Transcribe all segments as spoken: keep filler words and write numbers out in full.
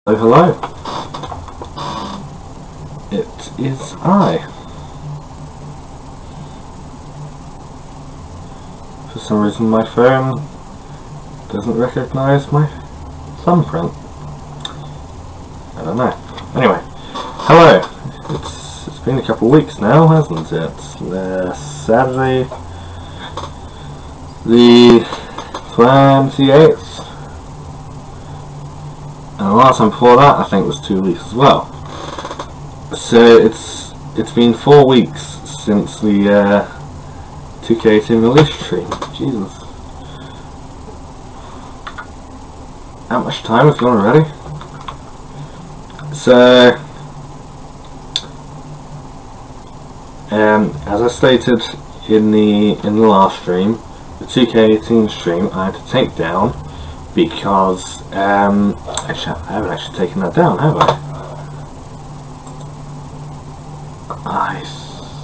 Oh, hello. It is I. For some reason my phone doesn't recognise my thumbprint. I don't know. Anyway, hello. It's it's been a couple of weeks now, hasn't it? Uh, Saturday the twenty-eighth. And the last time before that I think was two weeks as well. So it's it's been four weeks since the uh, two K eighteen release stream. Jesus. How much time has gone already? So um, as I stated in the in the last stream, the two K eighteen stream I had to take down because um, actually I haven't actually taken that down, have I? Nice.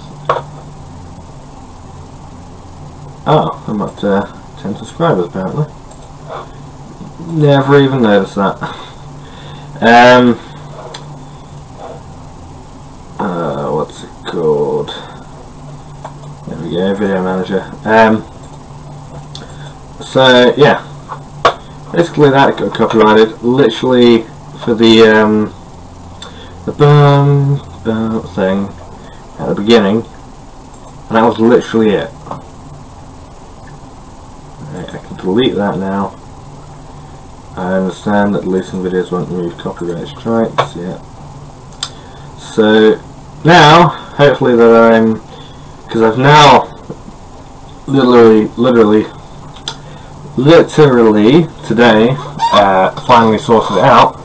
Oh, I'm up to ten subscribers apparently. Never even noticed that. um, uh, what's it called? There we go, Video Manager. Um, so yeah. Basically that got copyrighted literally for the um, the boom boom thing at the beginning, and that was literally it. Right, I can delete that now. I understand that deleting videos won't remove copyright strikes, yeah. So now, hopefully that I'm, because I've now literally, literally Literally today uh, finally sorted it out.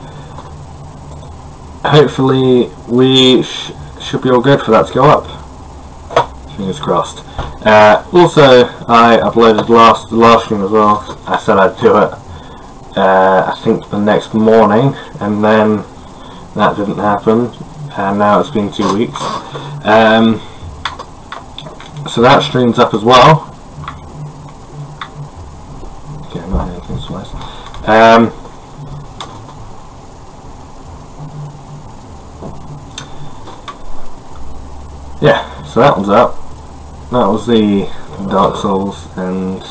Hopefully we sh should be all good for that to go up. Fingers crossed. Uh, also, I uploaded last the last stream as well. I said I'd do it. Uh, I think the next morning, and then that didn't happen, and now it's been two weeks. Um, so that stream's up as well. Um, yeah, so that one's up. That was the Dark Souls and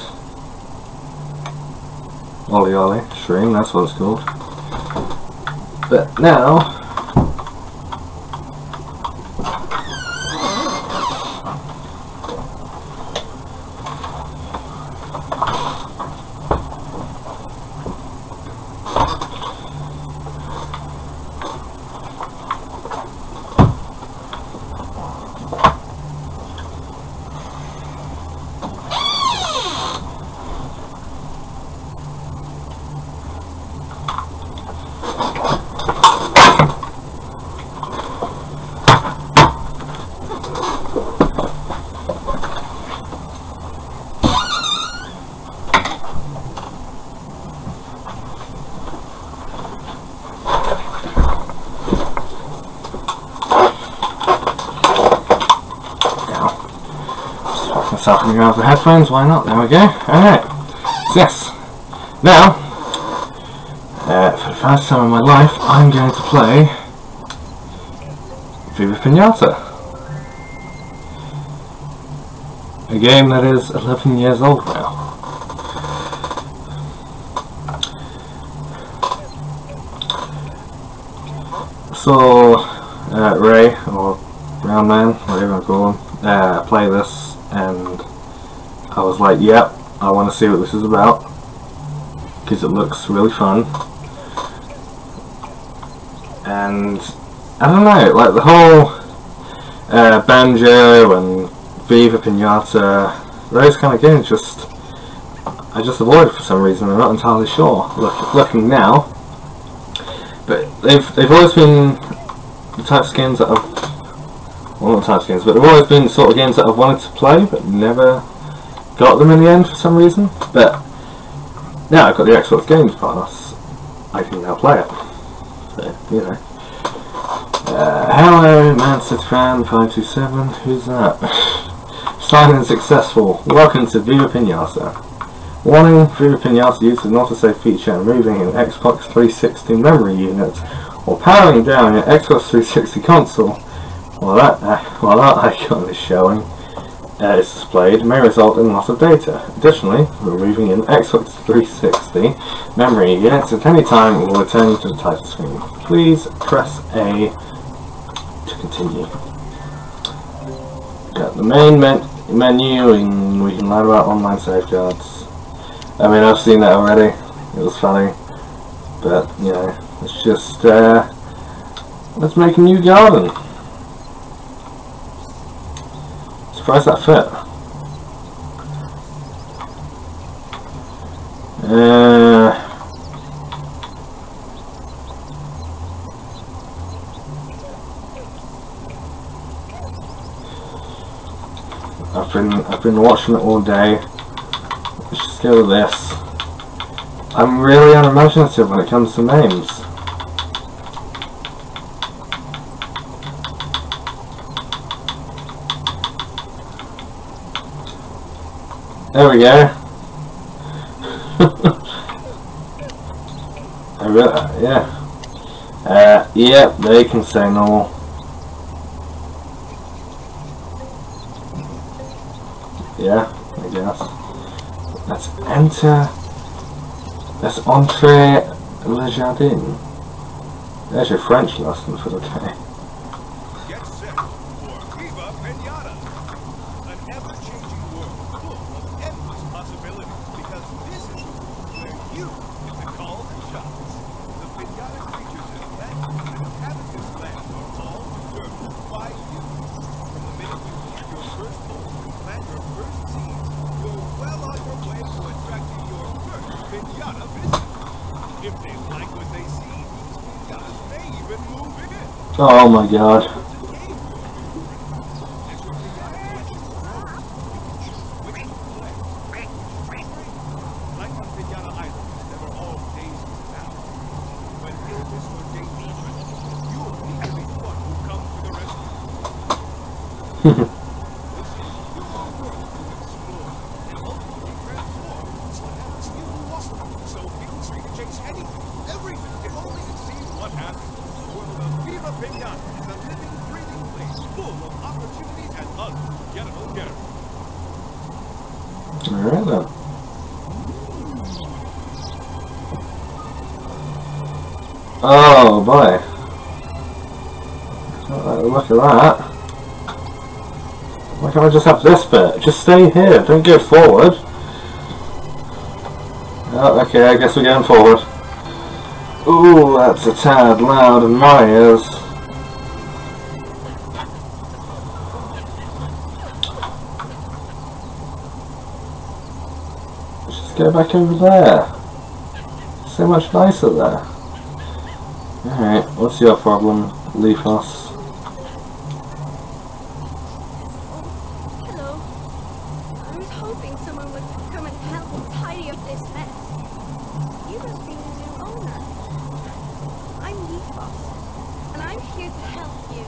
Ollie Ollie stream, that's what it's called. But now Coming out of the headphones, why not? There we go. Alright. So yes. Now, uh, for the first time in my life, I'm going to play Viva Piñata. A game that is eleven years old now. So, uh, Ray, or Brown Man, whatever I call him, uh, play this. And I was like, yep, I want to see what this is about because it looks really fun. And I don't know, like the whole uh, banjo and Viva Piñata, those kind of games, just I just avoid for some reason. I'm not entirely sure. Look, looking now, but they've they've always been the types of games that I've. Well, not types of games, but they've always been the sort of games that I've wanted to play, but never got them in the end for some reason. But now I've got the Xbox Games Pass, I can now play it. So, you know. Uh, hello, Man City Fan five two seven, who's that? Sign in successful. Welcome to Viva Piñata. Warning, Viva Piñata uses an autosave feature and moving an Xbox three sixty memory unit or powering down your Xbox three sixty console while that, uh, while that icon is showing uh, is displayed may result in loss of data. Additionally, removing an Xbox three sixty memory unit at any time will return you to the title screen. Please press A to continue. Got the main men menu and we can learn about online safeguards. I mean, I've seen that already. It was funny, but you know, let's just uh, let's make a new garden. Surprised that fit. Uh, I've been I've been watching it all day. Let's just go with this. I'm really unimaginative when it comes to names. There we go. I really, yeah. Uh, yep, they can say normal. Yeah, I guess. Let's enter. Let's entrer le jardin. There's your French lesson for the day. Get set for Viva Piñata, an ever-changing world full of endless possibilities. Because this is where you get to call the shots. The piñata creatures and plants that inhabit this land are all determined by you. From the minute you hear your first note and plant your first seeds, you're well on your way to attracting your first piñata visit. If they like what they see, these piñatas may even move in. Oh my god. Alright then. Oh boy. Oh, look at that. Why can't I just have this bit? Just stay here, don't go forward. Oh, okay, I guess we're going forward. Ooh, that's a tad loud in my ears. Let's just go back over there. So much nicer there. Alright, what's your problem, Leafos? Hello. I was hoping someone would come and help me tidy up this mess. You must be the new owner. I'm Leafos, and I'm here to help you.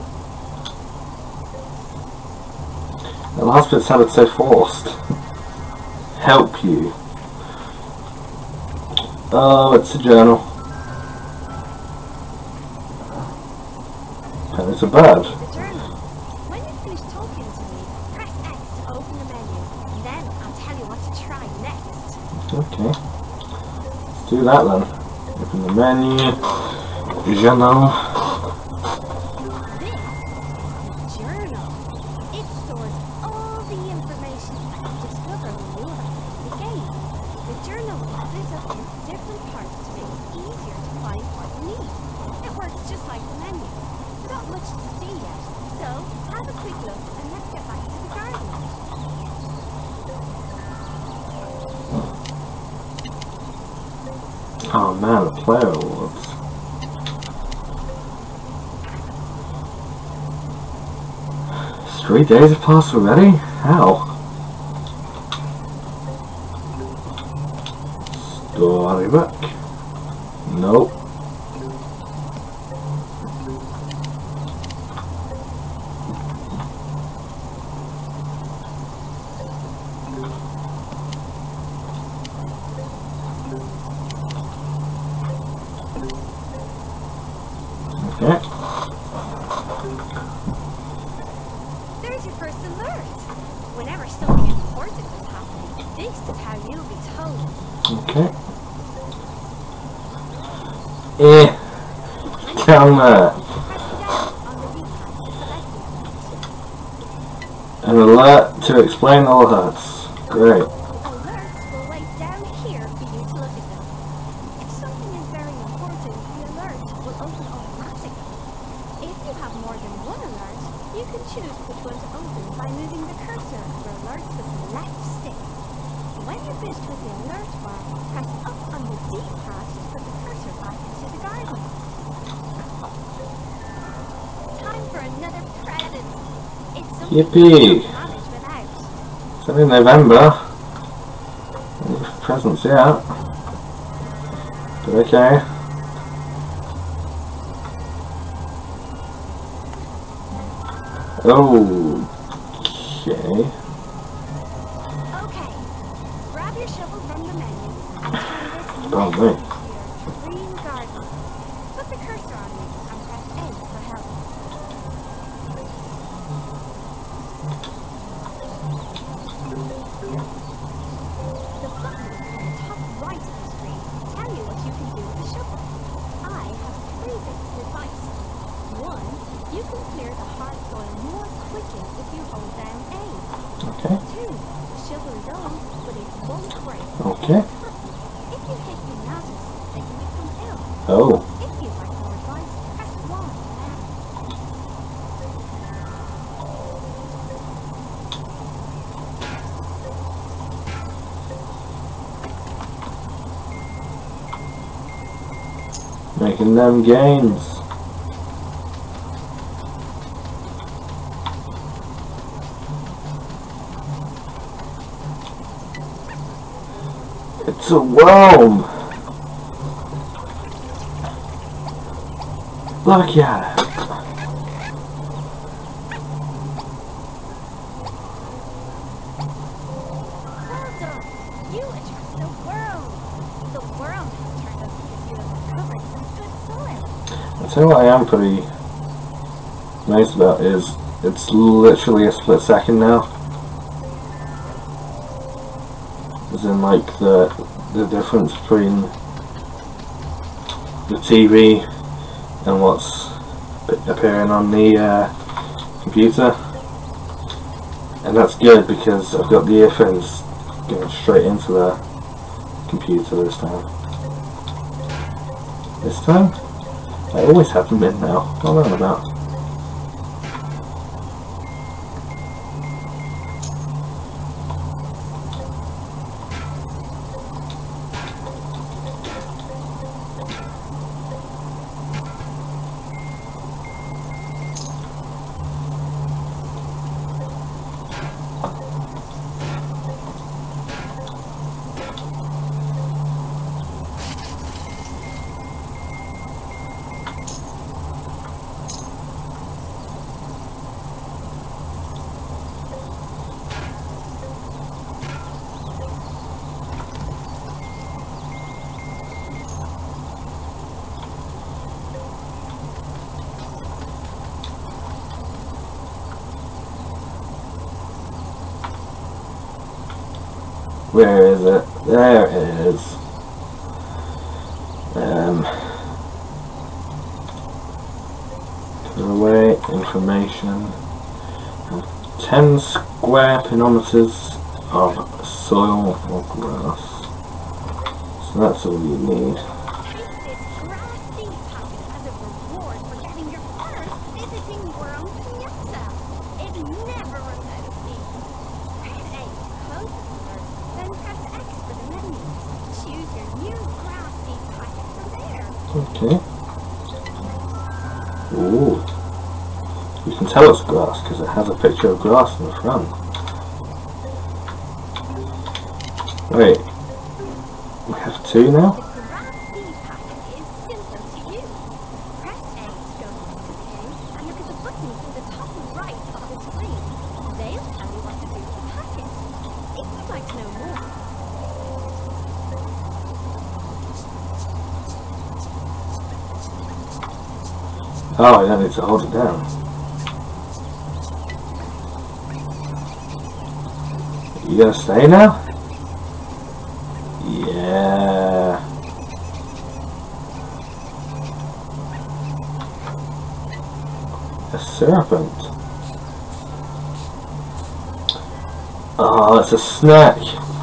The last bit sounded so forced. Help you. Oh, it's a journal. And it's a bird. It's a journal. When you finish talking to me, press X to open the menu, and then I'll tell you what to try next. Okay. Let's do that then. Open the menu. Journal. This is a journal. It stores all the information that you discover when you arrive at the game. The journal is split up into different parts to make it easier to find what you need. It works just like the menu. Not much to see yet, so have a quick look and let's get back to the garden. Oh man, the player awards. Three days have passed already? How? Storybook? Nope. Yeah. There's your first alert. Whenever something important is happening, this is how you'll be told. Okay. Eh. Come there. Press down on the D-pad to select the alert. An alert to explain all alerts. Great. Alerts will wait down here for you to look at them. If something is very important, the alert will open automatically. If you have more than one alert, you can choose which one to open by moving the cursor over alerts with the left stick. When you're finished with the alert bar, press up on the D-pad to put the cursor back into the garden. Time for another present. It's something Yippee! you can't manage without. It's only November. Any presents yet. But okay. Oh. Okay. Okay, grab your shovel from the menu and turn this Oh, next wait. into your green garden. Put the cursor on it and press A for help. The buttons on the top right of the screen tell you what you can do with the shovel. I have three bits of advice. One, you can clear the hard soil more quickly if you hold down A. Okay. Two, the shovel is on, but it won't break. Okay. If you hit piñatas, they can become ill. Oh. If you'd like more advice, press one now. Making them gains. It's a worm! Look at it! Well done! You attracted a worm! The worm has turned up because you have recovered some good soil. I'll tell you what I am pretty nice about is it's literally a split second now. As in like the the difference between the T V and what's appearing on the uh, computer, and that's good because I've got the earphones going straight into the computer this time. This time? I always have them in now. What am I on about? Where is it? There it is. Um, put away information. ten square kilometers of soil or grass. So that's all you need. Take this grass seed packet as a reward for getting your first visiting worm piñata. It never runs out of seeds. Press A to close the alert, then press X for the menu. Choose your new grass seed packet from there. Okay. Ooh. You can tell it's grass because it has a picture of grass in the front. Wait. We have two now? The grass seed packet is simple to use. Press A to go to the page and look at the buttons in the top right of the screen. They'll tell you what to do with the packet. If you'd like to know more, Oh, I don't need to hold it down. You gonna stay now? Yeah. A serpent. Oh, it's a snack.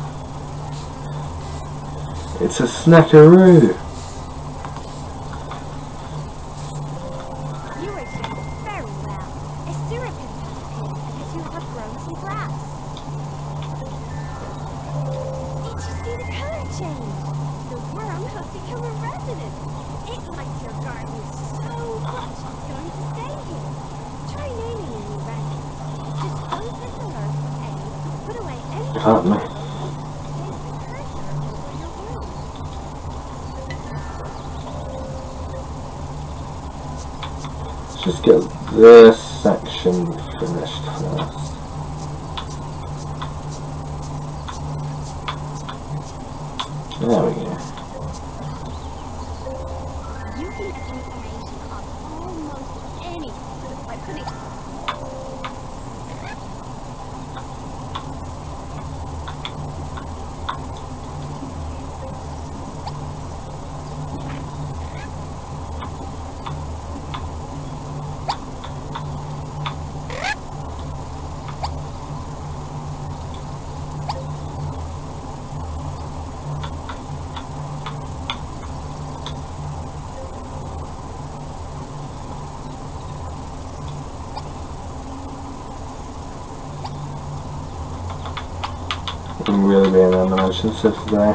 It's a snackaroo. You are doing very well. A serpent has appeared because you have grown some grass. Did you see the color change? The worm has become a resident. It likes your garden so much it's going to stay here. Try naming a new resident. Just open the alert page, put away any Can't me. place the cursor over your worm. Let's just get this section finished first. There we go. You can get information on almost anything by putting I'm really being imaginative today.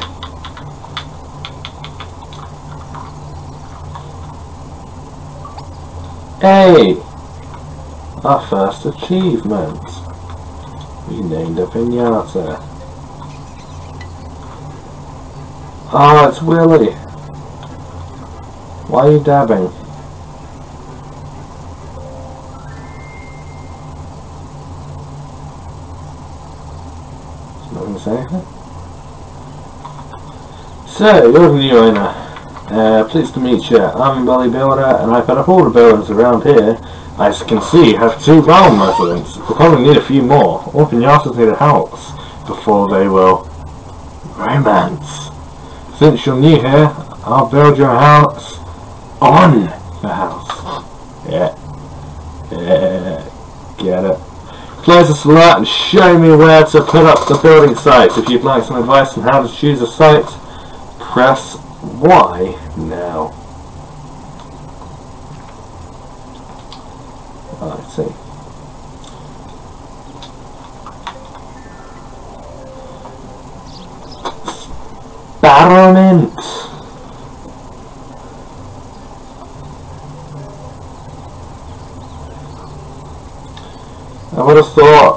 Hey! Our first achievement. We named a piñata. Oh, it's Willy. Why are you dabbing? So, you're the new owner. Uh, pleased to meet you. I'm Billy Builder, and I've got a whole of builders around here. As you can see, have two realm residents. We'll probably need a few more. All piñatas need a house before they will romance. Since you're new here, I'll build your house on the house. Yeah. Yeah. Get it. Close this alert and show me where to put up the building sites. If you'd like some advice on how to choose a site, press Y now. Oh, I see. Experiment. I would have thought,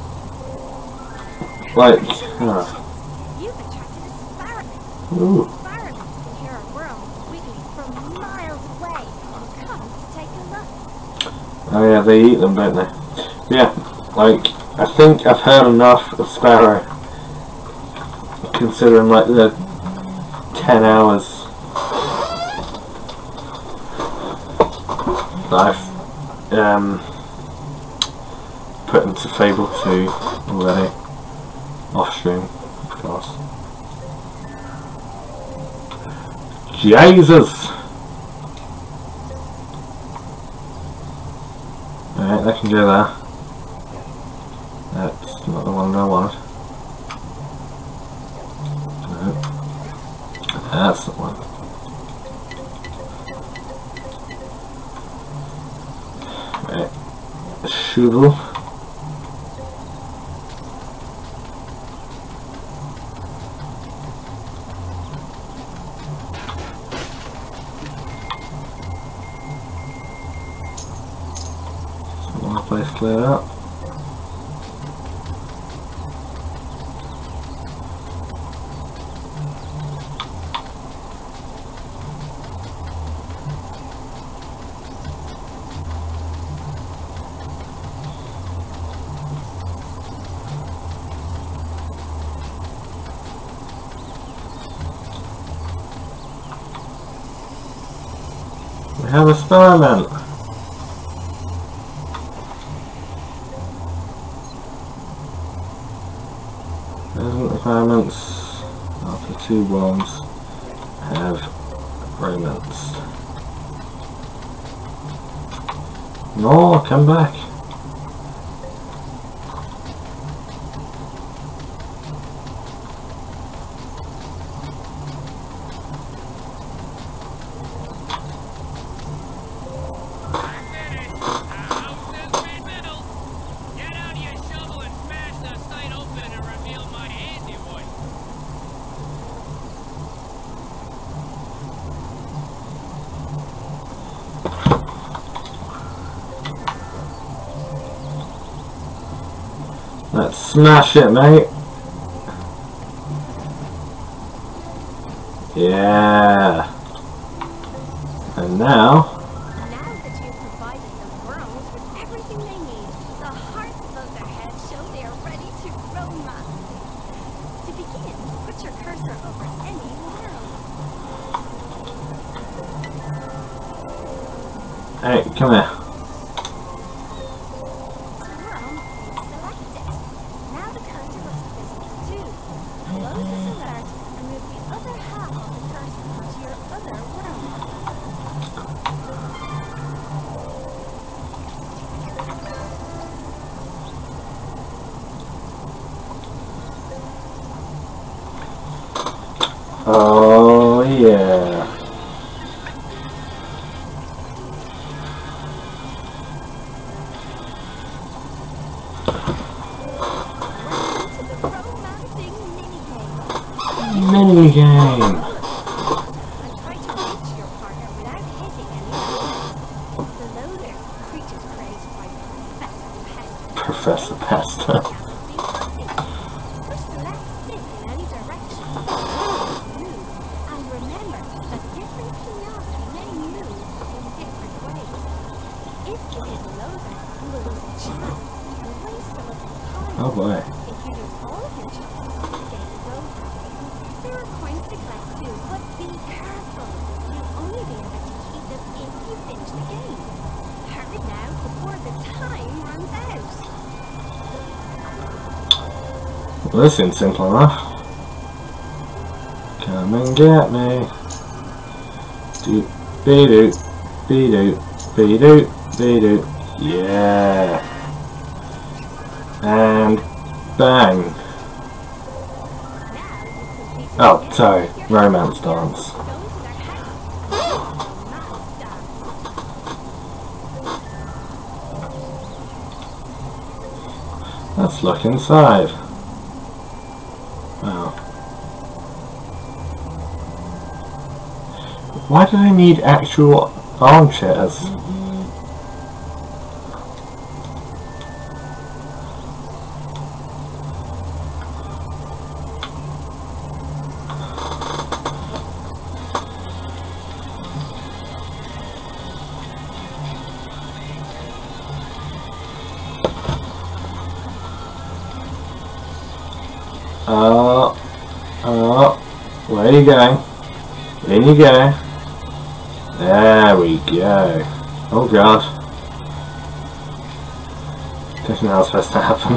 like, huh. You've attracted a sparrow. Ooh. Sparrows can hear a worm wiggling from miles away and come to take a look. Oh yeah, they eat them, don't they? Yeah, like, I think I've heard enough of sparrow, considering like the ten hours that I've um, put into Fable two already, off stream, of course. Jesus! Alright, that can go there. That's not the one I want. No. That's the one. Right. A shovel. One place cleared up. We have experiment. requirements after two bombs have romanced. No, come back. Let's smash it, mate. Yeah. And now... Now that you've provided the world with everything they need, the hearts above their heads show they are ready to romance. To begin, put your cursor over any world. Hey, come here. Oh yeah. Mini game. Try to reach your partner without hitting any limits. Below there, creatures praised by Professor Pest. Professor Pest. Push the left stick in any direction. Move, and remember that different piñata may move in different ways. If you hit loader, you will lose a chance and waste some of your time. Oh boy. If you lose all of your chances, the game is over. There are coins to collect too, but be careful. You'll only be able to keep them if you finish the game. Hurry now before the time runs out. Well, this seems simple enough. Come and get me. Do be do be do be do be do. Yeah. And bang. Oh, sorry. Romance dance. Let's look inside. Wow. Why do they need actual armchairs? Oh, oh, where are you going? In you go. There we go. Oh god. Didn't know that was supposed to happen.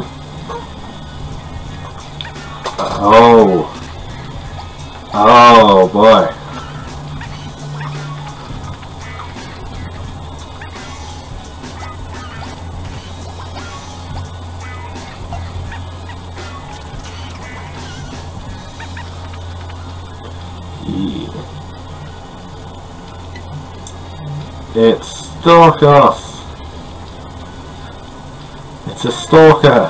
Oh. Oh boy. It's Stalkos. It's a stalker.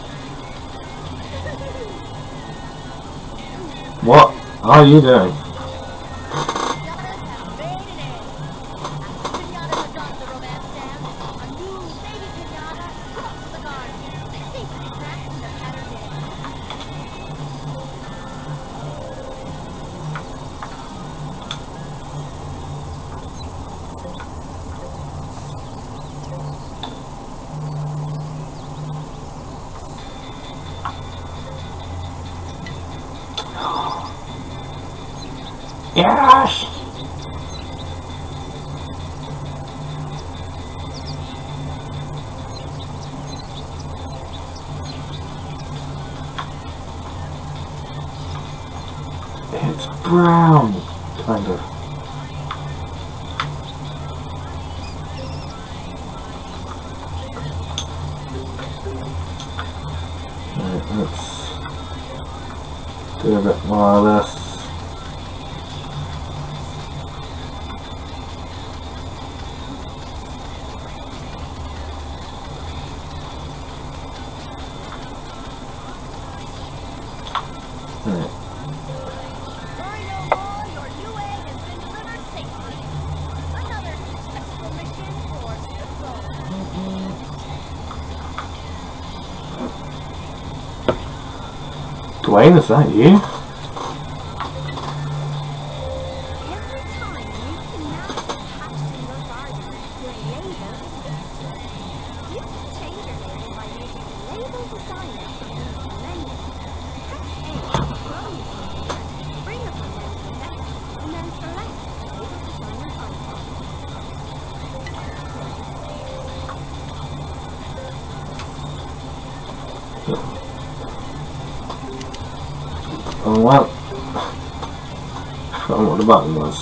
What are you doing? Yes! brown, kind of. Right, let's do a bit more of this. Right. Worry no more, your new egg has been delivered safely. Another successful mission for Swift Roll. Dwayne, is that you? Every time you can now attach to your garden, your label is listed. You can change your label by using the label designer underneath the menu. Press A to grow your label, bring up a menu effect, and then select the label designer icon. Oh well. I forgot what the button was.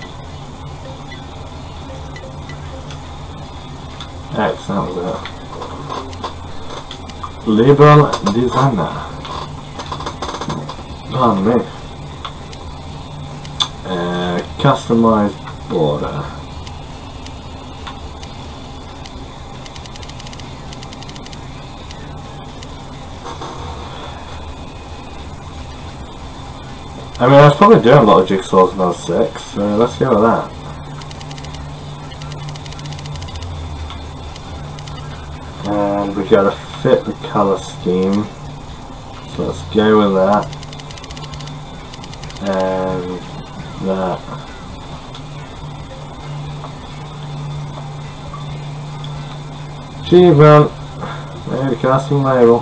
X, that was it. Label designer. Pardon me. Uh, customize border. I mean, I was probably doing a lot of jigsaws when I was six, so let's go with that. And we gotta fit the colour scheme, so let's go with that. And that. Achievement! Made a custom label.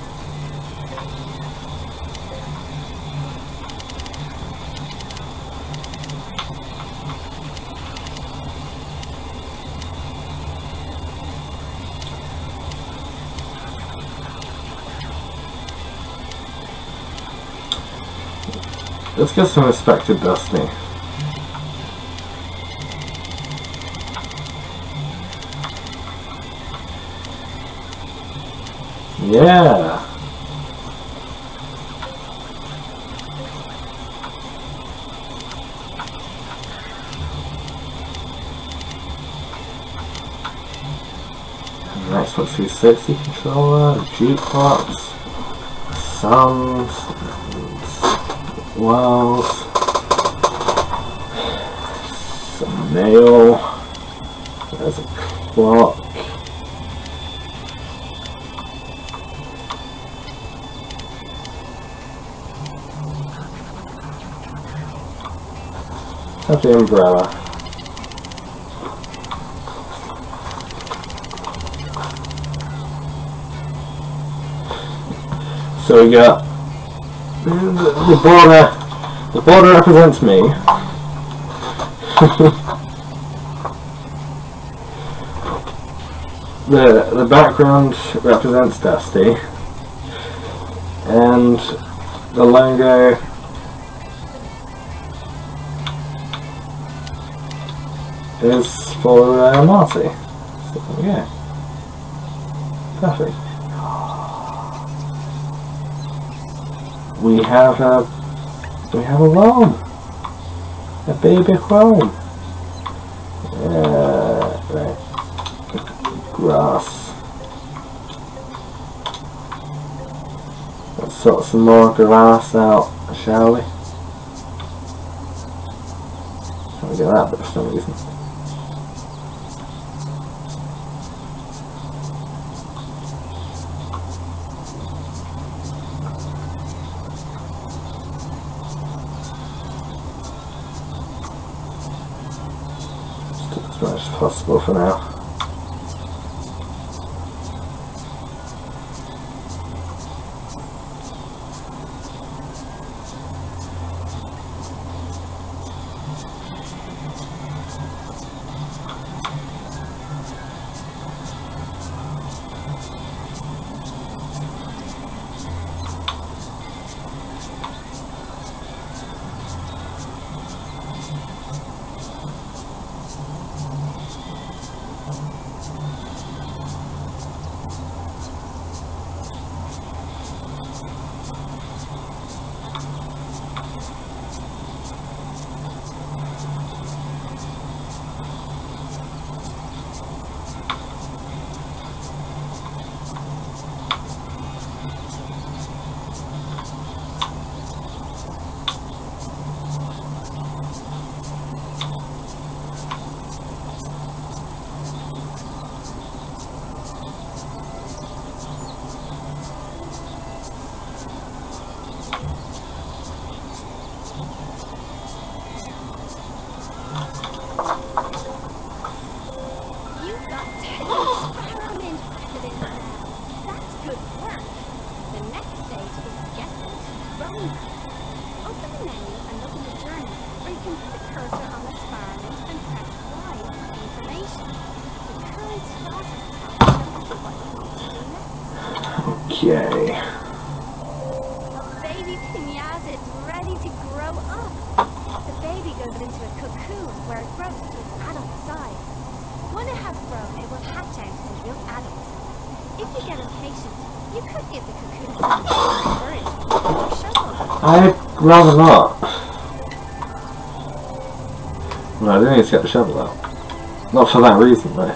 Let's get some respect to Dusty. Yeah. Next one, three sixty controller, jukebox, sounds. Walls, some mail, there's a clock, have the umbrella. So we got The, the border, the border represents me. the the background represents Dusty, and the logo is for uh, Marty. So yeah, perfect. We have a we have a worm, a baby worm. Uh, right. Grass. Let's sort some more grass out, shall we? Can't we get that bit for some reason. As much as possible for now. Okay. Baby Piñata is ready to grow up. The baby goes into a cocoon where it grows to its adult size. When it has grown, it will hatch out as a young adult. If you get impatient, you could give the cocoon some courage or shovel. I'd rather not. No, I didn't need to get the shovel out. Not for that reason, though.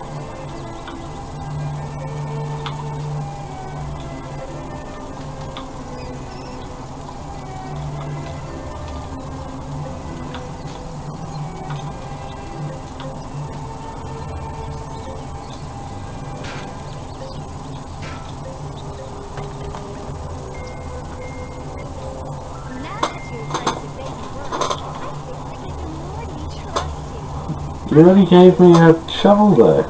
You already gave me a shovel there.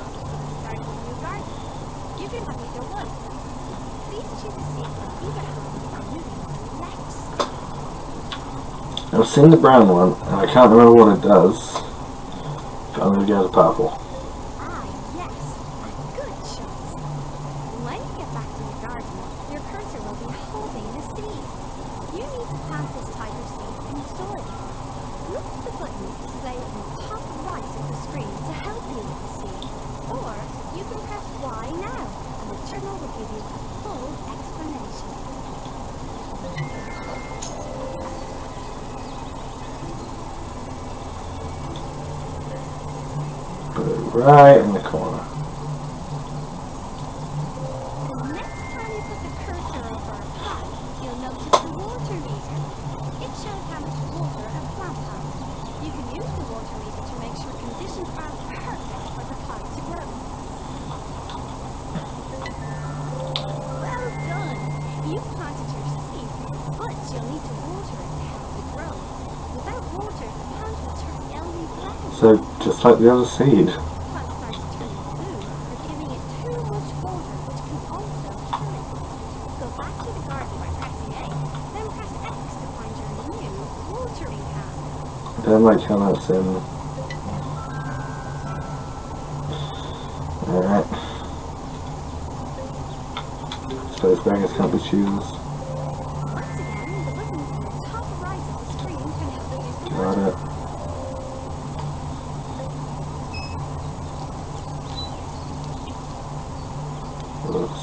I've seen the brown one, and I can't remember what it does, but I'm going to go to purple. Ah, yes. Good choice. When you get back to the garden, your cursor will be holding the seed. You need to plant this type of seed in soil. Look at the buttons displayed in the top right of the screen to help you with the seed. Or you can press Y now, and the journal will give you a full explanation. Put it right in the corner. The next time you put the cursor over a plant, you'll notice the water meter. It shows how much water a plant has. You can use the water meter to make sure conditions are perfect for the plant to grow. Well done! You've planted your seed, but you'll need to water it to help it grow. Without water, the plant will turn yellowy brown. So, just like the other seed. Plant starts turning blue for giving it too much water, which can also kill it. Go back to the garden by pressing A, then press X to find your new watering can. I don't like how that's in. Alright. Suppose beggars can't be choosers. Once again, the buttons on the top right of the screen can help you use the Got water. it. Oops.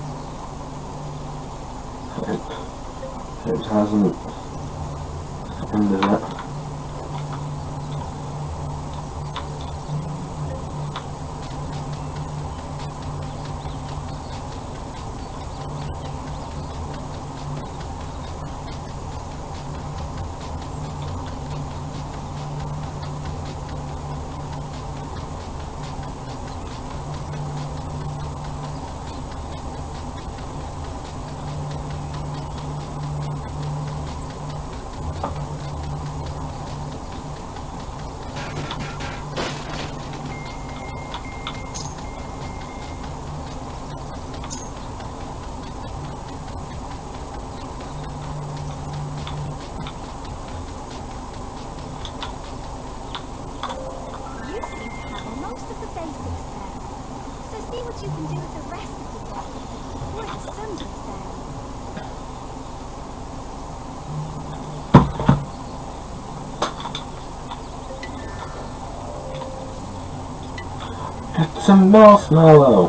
It, it hasn't ended it. You seem to have most of the basics there. So see what you can do with the rest of the day before the sun goes down. It's a marshmallow.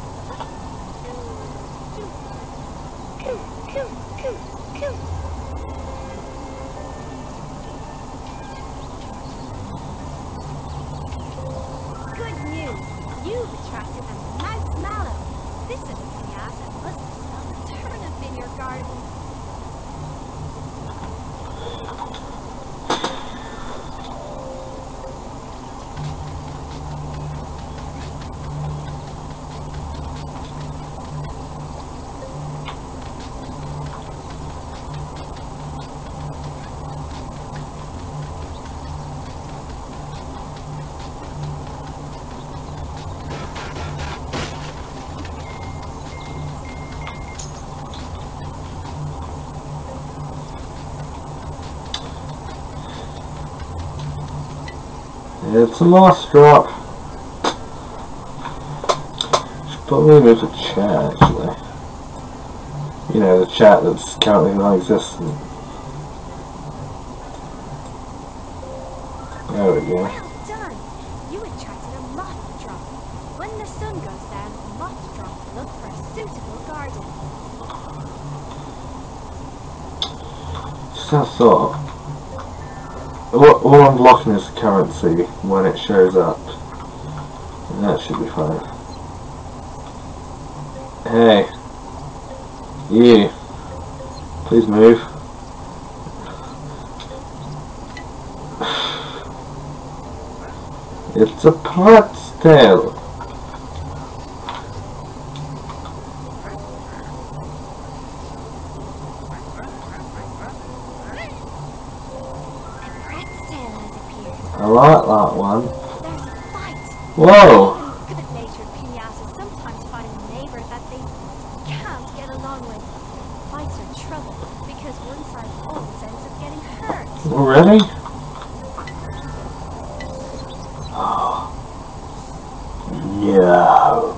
Good news! You've attracted a mouse mallow. This little piñata must have smelled a turnip in your garden. It's a moss drop. Should probably move the chat actually. You know, the chat that's currently non-existent. There we go. Well done! You attracted a moth drop. When the sun goes down, moth drops look for a suitable garden. Just that thought. What, all I'm blocking is the currency when it shows up. And that should be fine. Hey. You. Please move. It's a pot's tail. I like that one. There's a fight. Whoa! Good natured piñatas sometimes find a neighbor that they can't get along with. Fights are trouble because one side always ends up getting hurt. Already? Oh. No.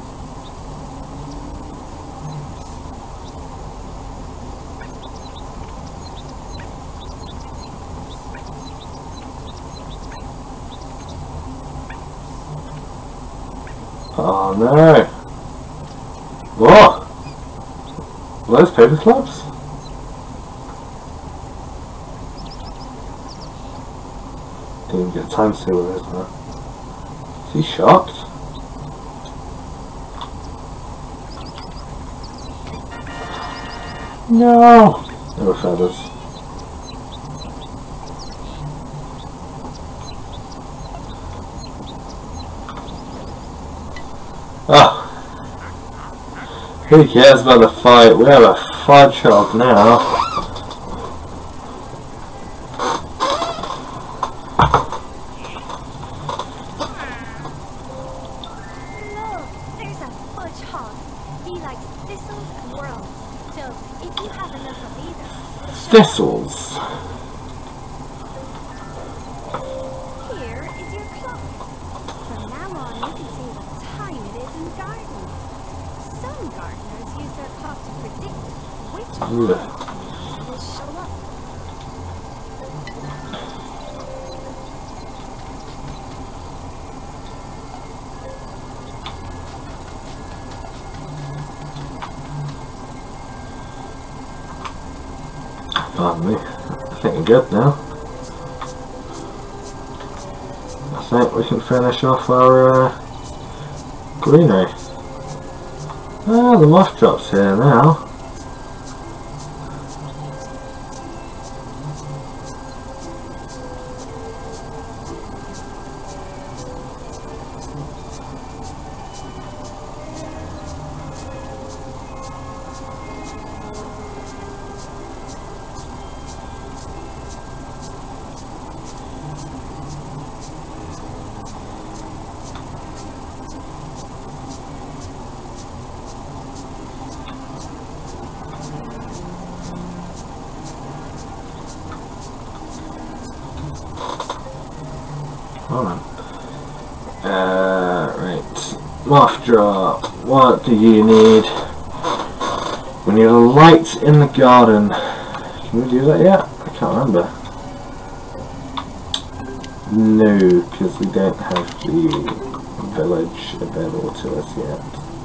Oh no! What? Are those paper clips? Didn't get time to see what it is now. Is he shocked? No! There were feathers. Oh, who cares about the fight? We have a fudge shop now. Look, there's a fudge hog. He likes thistles and worms. So if you have enough of either, Thistles. here is your clock. From now on, you can see what time it is in the garden. Some gardeners use their clock to predict which Ugh. plants will show up. Pardon me. I think we're good now. I think we can finish off our uh, greenery. Ah, the moth drop's here now. Hold on. Uh, right. Moth drop. What do you need? We need a light in the garden. Can we do that yet? I can't remember. No, because we don't have the village available to us yet.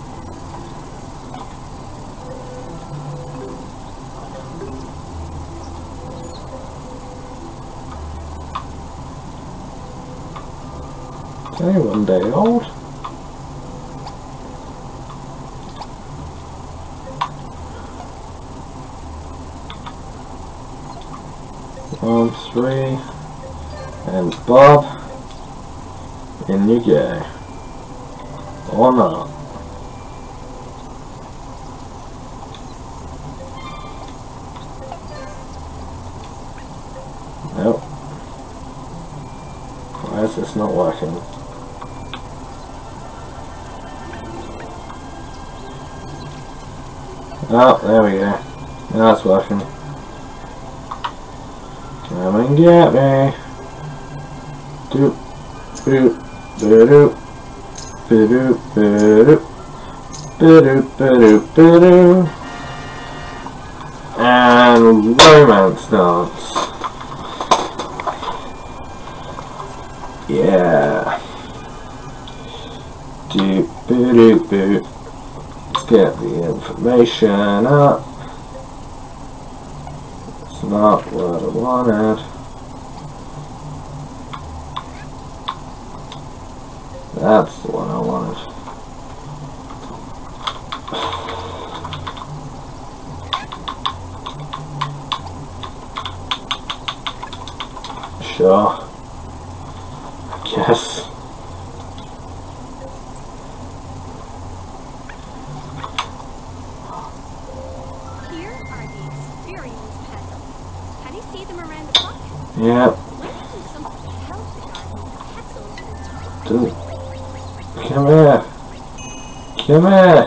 Okay, one day old. One, three, and Bob, in you go. Or not. Nope. Why is this not working? Oh, there we go. Now it's working. Come and get me. Doop, doop, doop, doop, doop, doop, doop, doop, and romance dance. Yeah. Doop, doop, doop. Let's get the information up. It's not what I wanted. That's the one I wanted. Sure. I guess. Here are the experience petals. Can you see them around the block? Yep. Let's do something to help the garden with petals and Dude. Come here. Come here.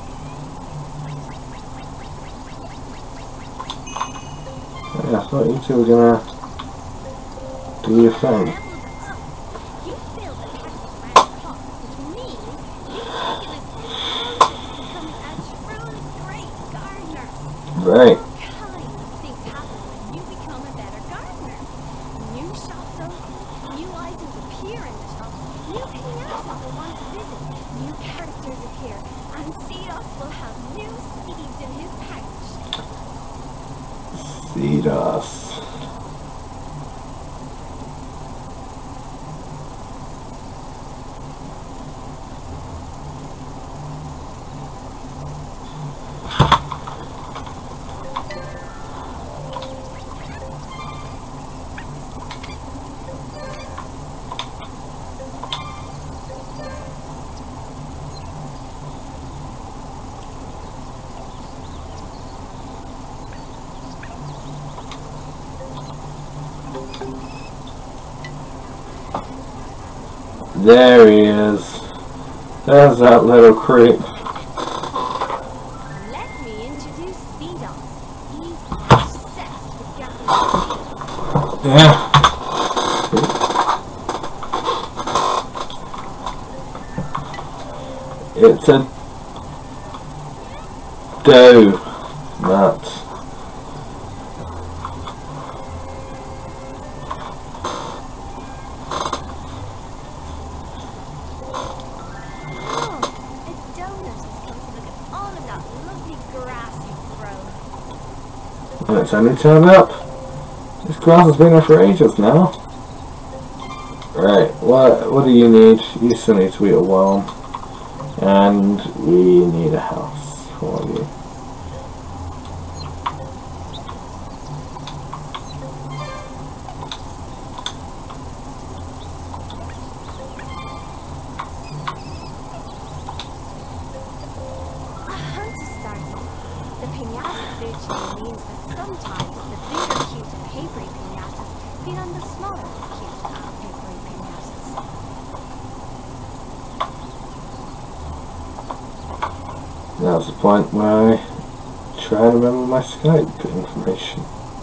Yeah, I thought you two were gonna do your thing. you fill the petals around the pot, which means you take this become a truly great gardener. Right. All kinds of things happen when you become a better gardener. New shops open, new items appear in the shops, new piñatas will want to visit, new characters appear, and Cedos will have new seeds in his pouch. Feed us. There he is. There's that little creep. Let me introduce Cedos. He's obsessed with gathering. Yeah. It's a dough nut. It's only turned up. This grass has been there for ages now. Right, what what do you need? You still need to eat a worm. And we need a house for you. A hunt is started. The piñata food chain means that sometimes the bigger, cute, papery piñatas feed on the smaller, cute, and papery piñatas. Now's the point where I try to remember my Skype information.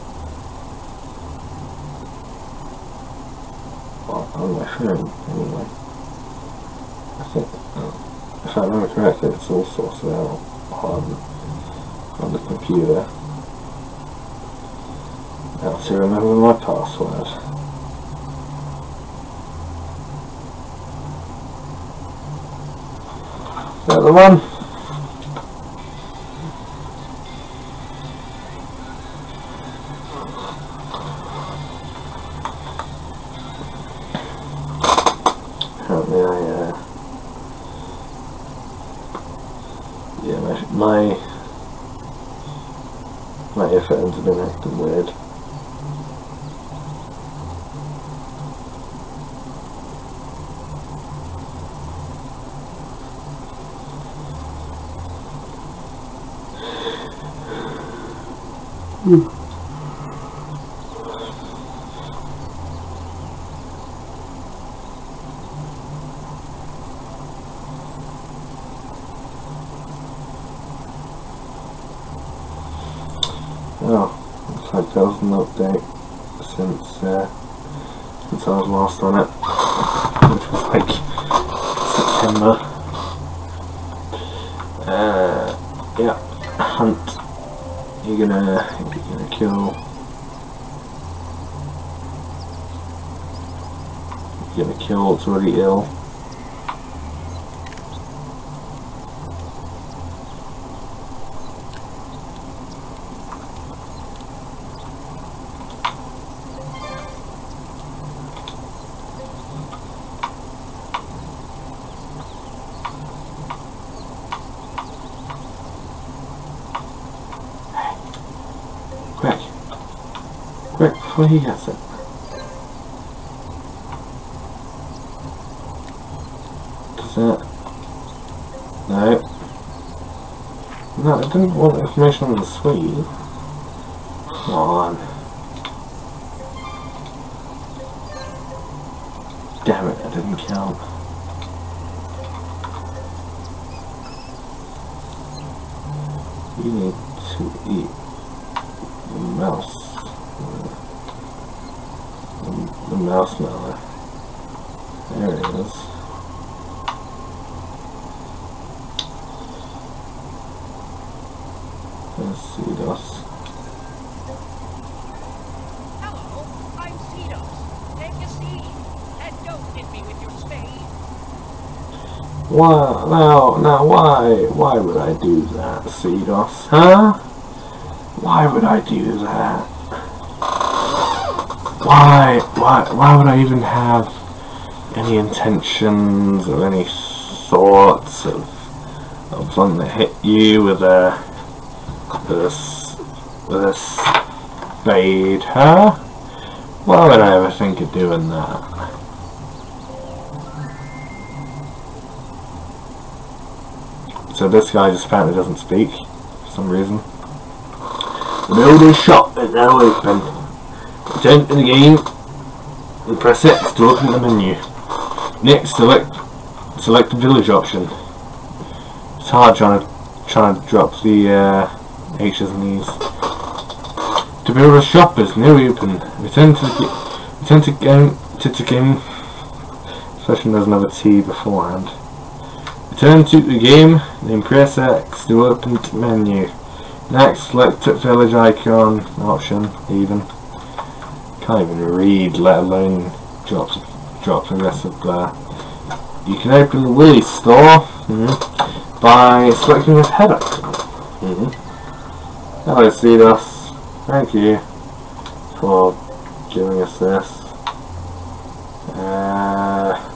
Well, on my phone, anyway. I think, oh, if I remember correctly, it's all sorted out on, on the computer. Now to remember my password. that the one? Apparently I, uh, yeah, my, my, my earphones have been acting weird. Hmm. Oh, looks like there was an update since uh, since I was last on it, which was like September. Uh, yeah, hunt. You're gonna you're gonna kill. You're gonna kill what's already ill. Quick! Quick, before he gets it. Does that... No. No, I didn't want information on the Swede. Come on. Damn it, I didn't count. You need to eat the mouse. The, the mouse smeller. There it is. Let's see this. Hello, I'm Cedos. Take a seat. And don't hit me with your spade. Why, now, now, why, why would I do that, Cedos, huh? Why would I do that? Why, why, why would I even have any intentions or any thoughts of, of wanting to hit you with a, with a, s- with a spade, huh? Why would I ever think of doing that? So this guy just apparently doesn't speak for some reason. The building shop is now open. Return to the game and press X to open the menu. Next, select select the village option. It's hard trying to trying to drop the uh, H's and E's. To build a shop is now open. Return to the return to game to the game. Especially when there's another T beforehand. Return to the game, then press X to open the menu. Next, select the village icon option, even. Can't even read, let alone drop, drop the rest of the... You can open the Willy store mm-hmm, by selecting this head icon. Mm-hmm. Hello, Cedos. Thank you for giving us this. Uh...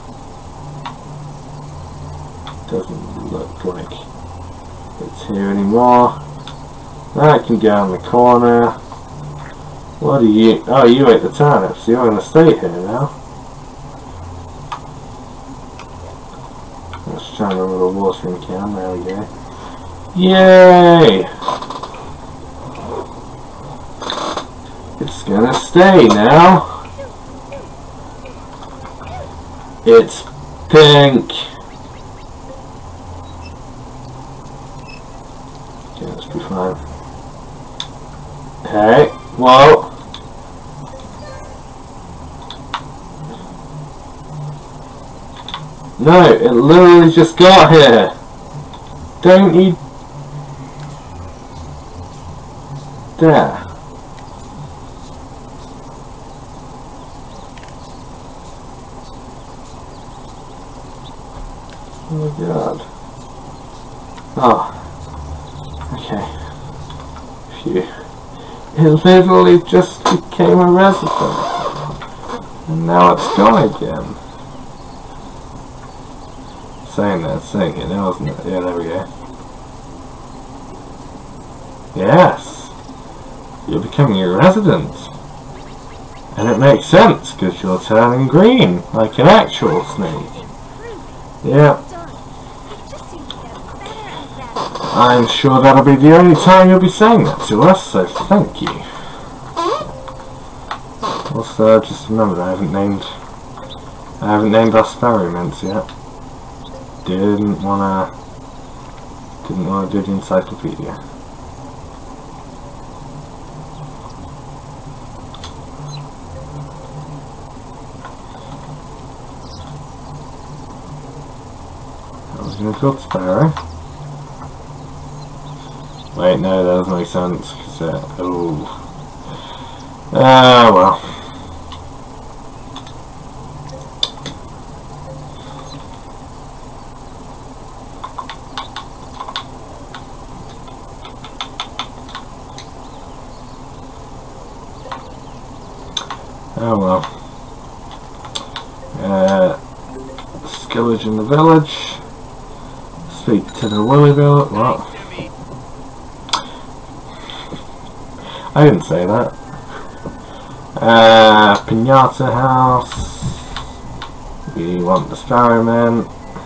Doesn't look like it's here anymore. I can go in the corner. What are you? Oh, you ate the turnips. You're going to stay here now. Let's try and remember the watering can. There we go. Yay! It's gonna stay now. It's pink. Be fine. Okay, whoa. No, it literally just got here. Don't you dare. Oh my god. Oh. Okay. Phew. It literally just became a resident. And now it's gone again. Saying that, saying it, wasn't it? Yeah, there we go. Yes! You're becoming a resident. And it makes sense, because you're turning green, like an actual snake. Yeah. I'm sure that'll be the only time you'll be saying that to us, so thank you. Also, just remember, I haven't named, I haven't named our experiments yet. Didn't wanna, didn't wanna do the encyclopedia. That was gonna go to Sparrow. Wait, no, that doesn't make sense, because, uh, oh. Ah, well. Oh well. Uh, Skillage in the village. Speak to the Willy village. What? I didn't say that. Uh, Piñata house. We want the experiment.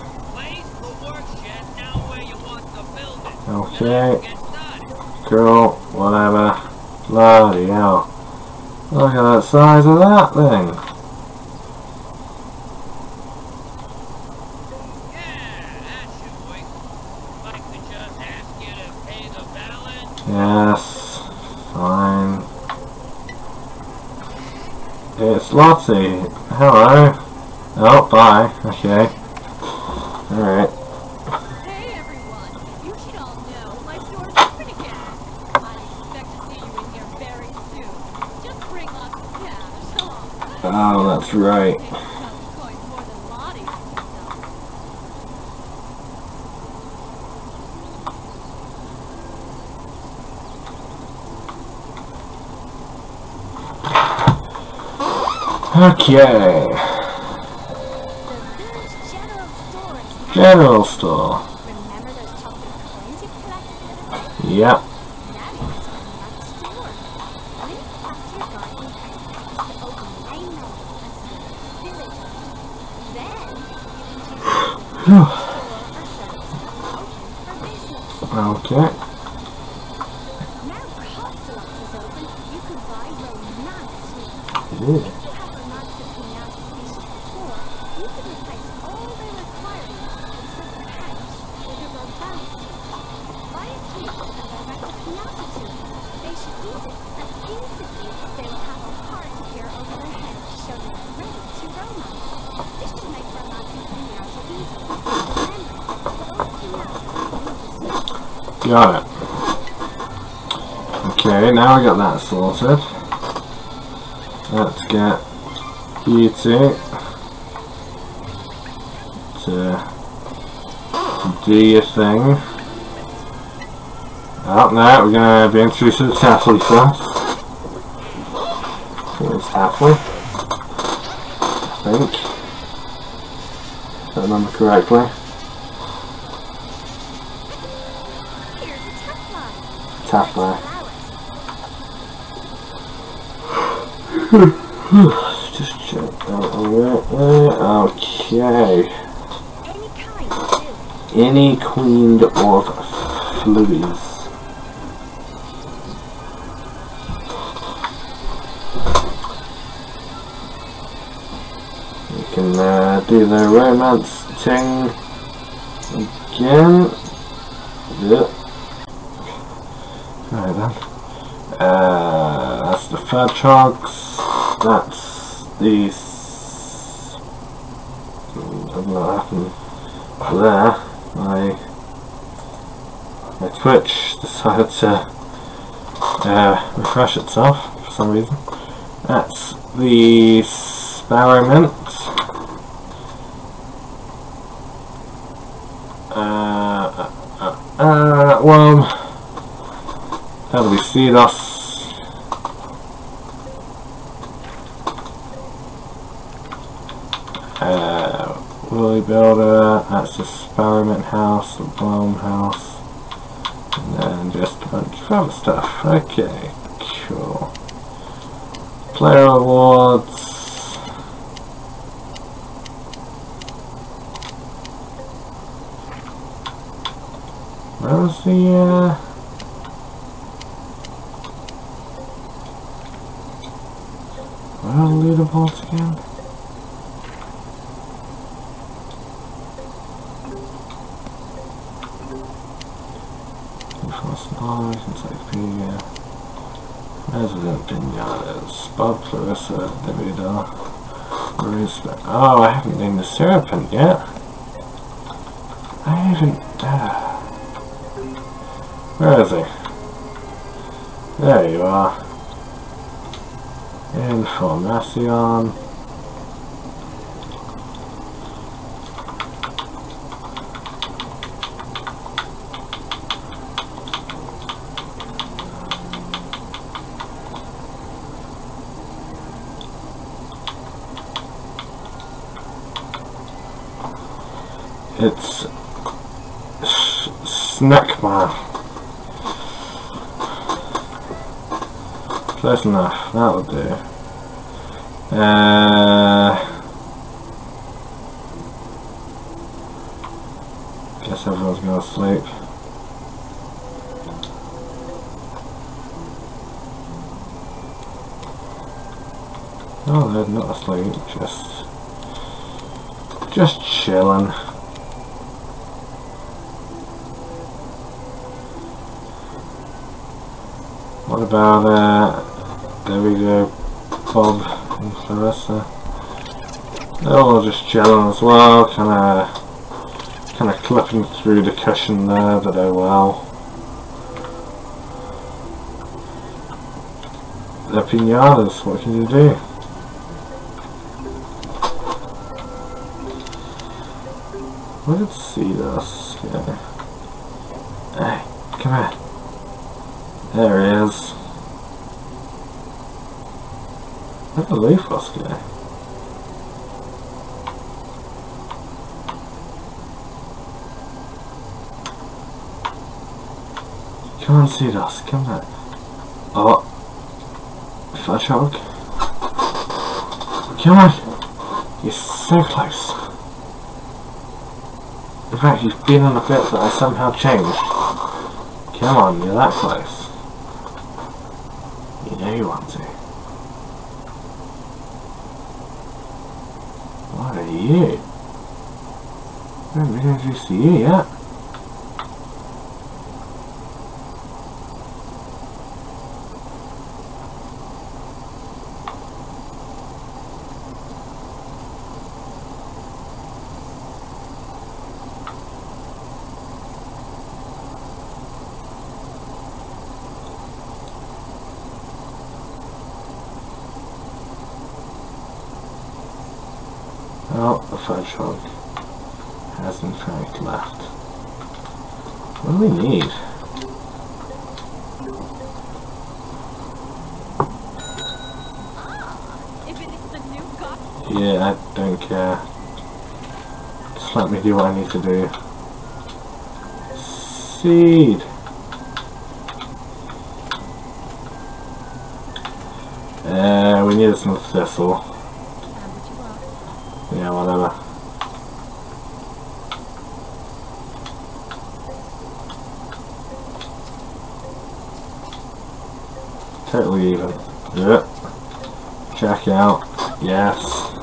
Okay. Cool. Whatever. Bloody hell. Look at that size of that thing. Yes. Fine. It's Lottie. Hello. Oh, bye. Okay. Alright. Hey everyone! You should all know my store's open again. I expect to see you in here very soon. Just bring lots of cash, huh? Oh, that's right. Coins more than Lottie herself. Okay. The village general store is now. General store. Remember those chocolate coins you collected the other day? Yep. Now you can spend them at the store. Link back to your garden and press X to open the main menu and select village. Then you can choose the store or service to open for business. Okay. Now Costellox is open, you can buy romance sweets. Ooh. If you have romance between now species before, you can replace all their requirements with separate house with a romance sweet. Buy a sweet and direct the Piñata to them. They should eat it, and instantly they will have a heart appear over their head to show they are ready to romance. This should make romancing Piñata easy. Remember, both Piñata need the sweet. Got it. Okay, now we got that sorted. Let's get Beauty to, to do your thing. Oh no, we're going to be introduced to Taffly first. I think it's Taffly. I think. If I remember correctly. Here's a Taffly. Taffly. Just check that over there. Okay. Any kind will do. Any queen of fluids. You can uh, do the romance thing again. Yep. Right then. Uh, that's the hedgehogs. That's the. I don't know what happened there. My my Twitch decided to uh, refresh itself for some reason. That's the experiment. Uh, uh, uh. Uh, well, that'll be Cedos. Uh, Willy Builder, that's the Experiment House, the Blown House, and then just a bunch of other stuff. Okay, cool. Player awards. Where was the, uh... where are the leaderboards again? Knowledge, Encyclopedia, Resident Piñatas, Bob, Clarissa, Davido, Marisa. Oh, I haven't named the Serpent yet. I haven't. Uh, where is he? There you are. Information. It's Snackman. Close enough, that'll do. Uh, guess everyone's going to sleep. No, they're not asleep, just, just chilling. What about, uh, there we go, Bob and Clarissa. They're all just chilling as well, kinda, kinda clipping through the cushion there, but oh well. They're piñatas, what can you do? Where did Cedos go? Hey, come here. There he is. Where'd the Leafos go? Come on, Cedos, come back. Oh. Fudgehog. Come on. You're so close. In fact, you've been on a bit that I somehow changed. Come on, you're that close. You know you want to. What are you? I haven't been introduced to you yet. Oh, the Fudgehog has in fact left. What do we need? If it is the new god. Yeah, I don't care. Just let me do what I need to do. Seed! Uh, we need some thistle. Yeah, whatever. Totally even. Yep. Check out. Yes.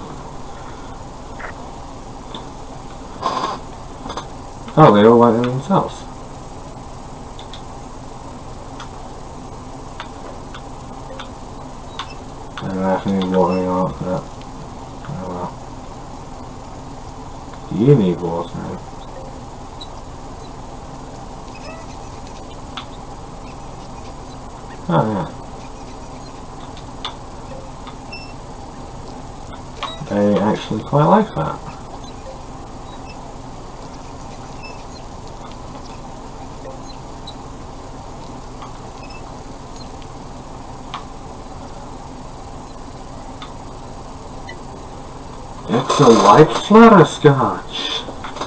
Oh, they all went in themselves. I don't have any warning on that. Oh well. You need water. Oh yeah. They actually quite like that. It's a white flutterscotch.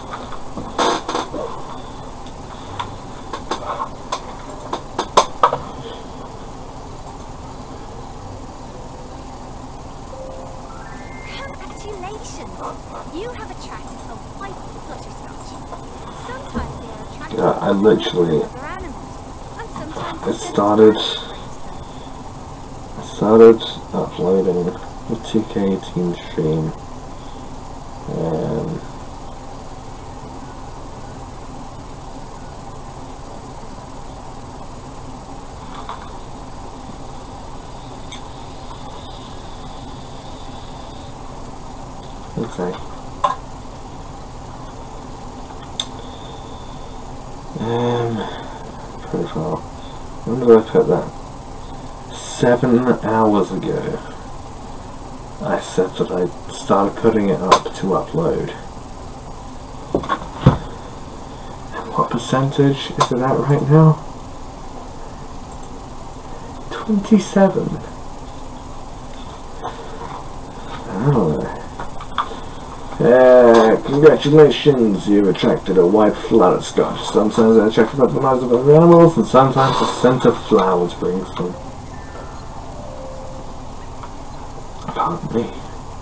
Congratulations! You have attracted a white flutterscotch. Sometimes they are attracted Yeah, I literally. to other animals, and sometimes It they started. them. I started uploading the two K eighteen stream. Um, okay. Um, profile. When did I put that? Seven hours ago. I said that I started putting it up to upload. And what percentage is it at right now? twenty-seven. Oh. Uh, congratulations, you've attracted a white flutterscotch. Sometimes they attract the eyes of other animals, and sometimes the scent of flowers brings them. Pardon me.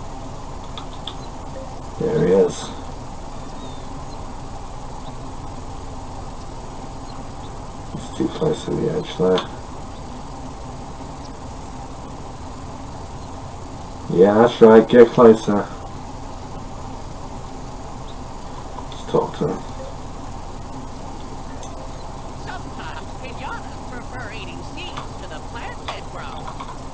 There he is. He's too close to the edge there. Yeah, that's right, get closer. Let's talk to him. Sometimes piñatas prefer eating seeds to the plant they grow.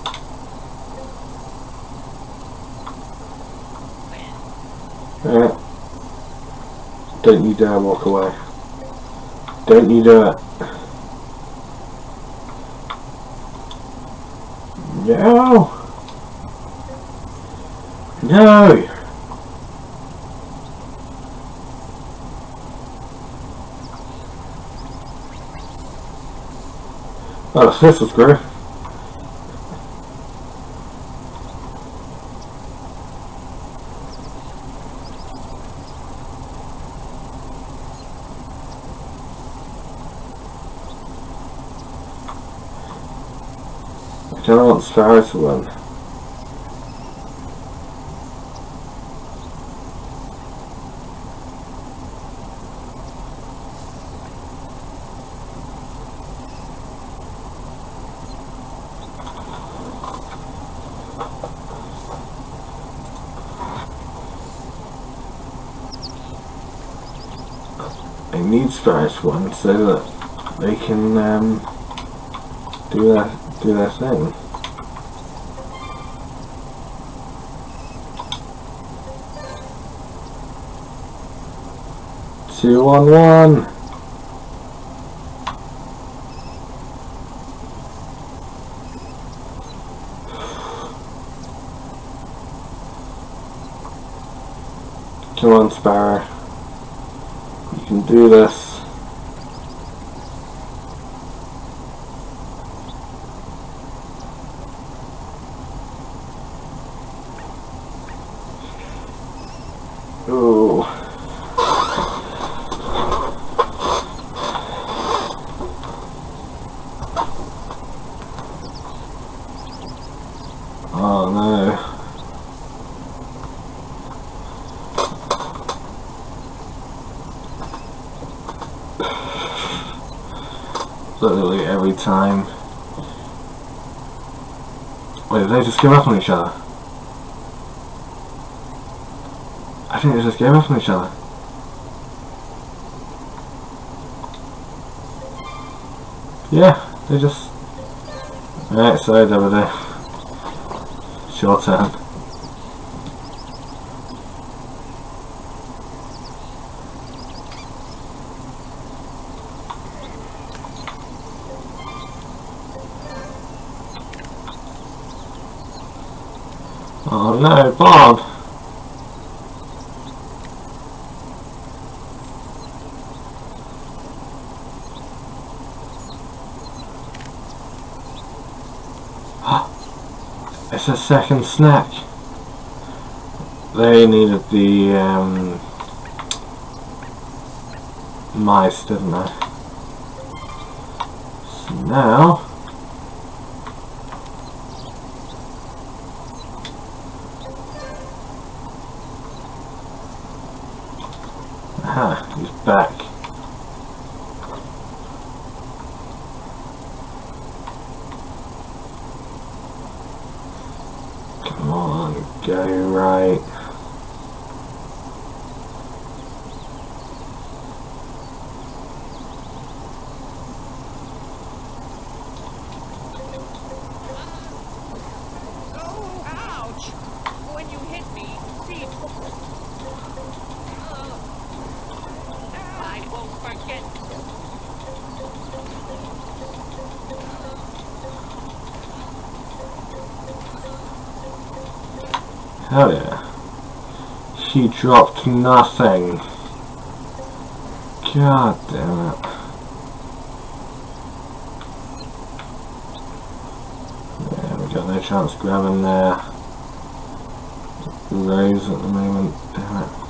Alright. Don't you dare walk away. Don't you do it. No! No! Oh, this is great. I don't want Sparrow to win. I need Sparrow to win so that they can um, do their do their thing. Two on one. Come on, Sparrow. You can do this. Ooh. Oh no. Literally every time. Wait, did they just give up on each other? I think they just gave up on each other. Yeah, they just... Alright, sorry, W D. It's your turn. Oh no, Bob! It's a second snack. they needed the um, mice, didn't they? So now aha, he's back. Come on, go right. Oh, ouch! When you hit me, see... I won't forget. Hell yeah. She dropped nothing. God damn it. Yeah, we got no chance grabbing their Rose at the moment. Damn it.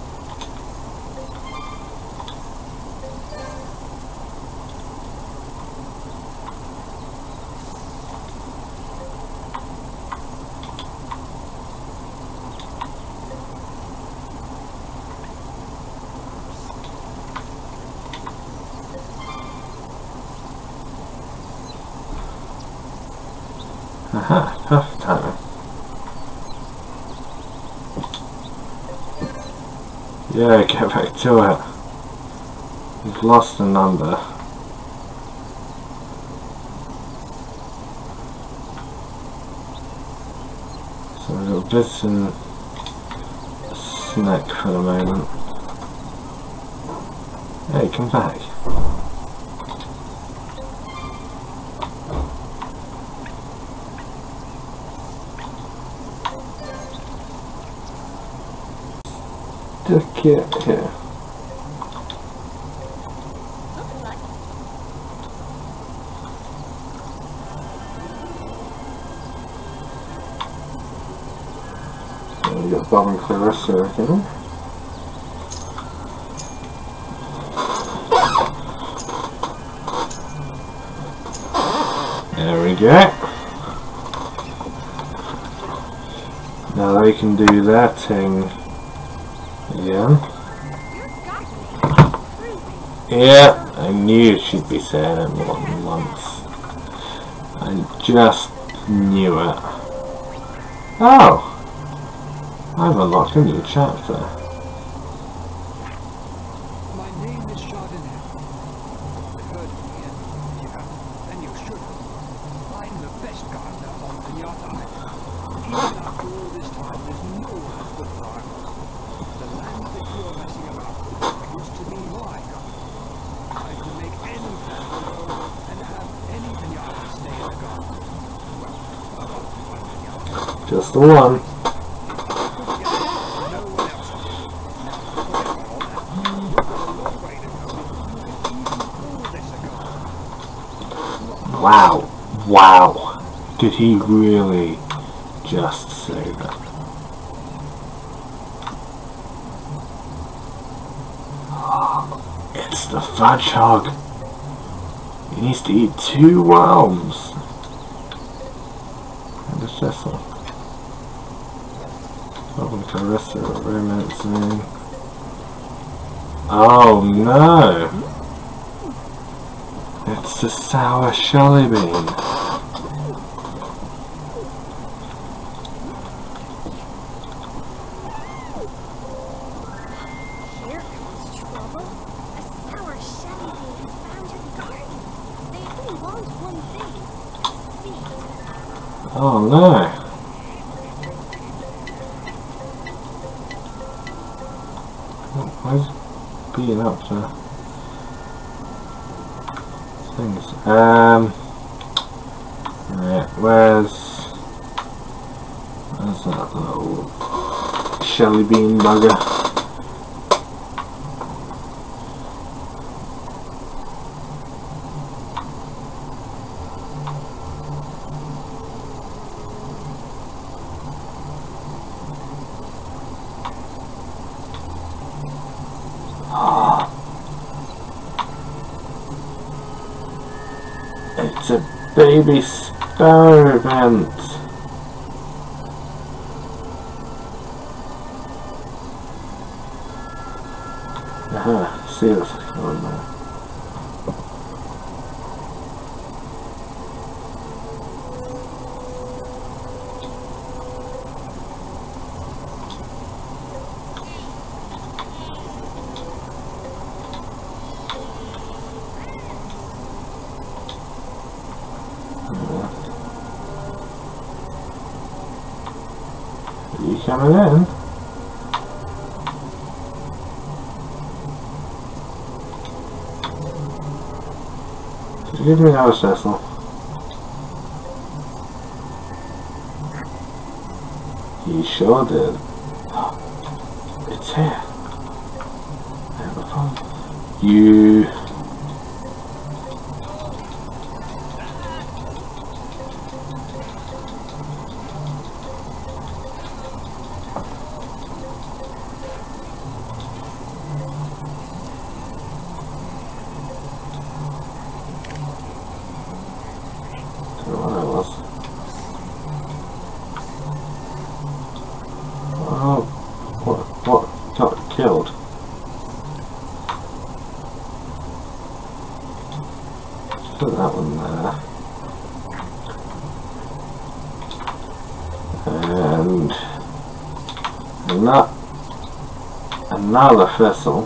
Aha, perfect timing. Yeah, get back to it. We've lost the number. So we've got bits and a snack for the moment. Hey, come back. Just get here. So we got Bob and Clarissa again. There we go. Now they can do their thing. Yeah. Yeah, I knew she'd be saying it more than once. I just knew it. Oh! I've unlocked a new chapter. My name is Chardonnay. You've heard of me, and you haven't, and you should have. I'm the best gardener on Piñata Island. Even after all this time, there's no one as good as I am. The land that you're messing about used to be my garden. I can make any plant grow and have any piñata stay in the garden. Well, about one piñata. Just the one. Wow. Wow. Did he really just say that? It's the fudge hog. He needs to eat two worms. And it's this one. Open Clarissa, romancing. Oh no! It's the sour shelly bean. Here comes trouble. A sour shelly bean has found your garden. They only want one thing. A seed. Oh no! Where's being up to things? Um, right, where's where's that little shelly bean bugger? It's a baby sparrow event. Aha, see this on there. You coming in? Did you give me another Cecil? He sure did. It's here. You. Killed. Put that one there. And not another vessel.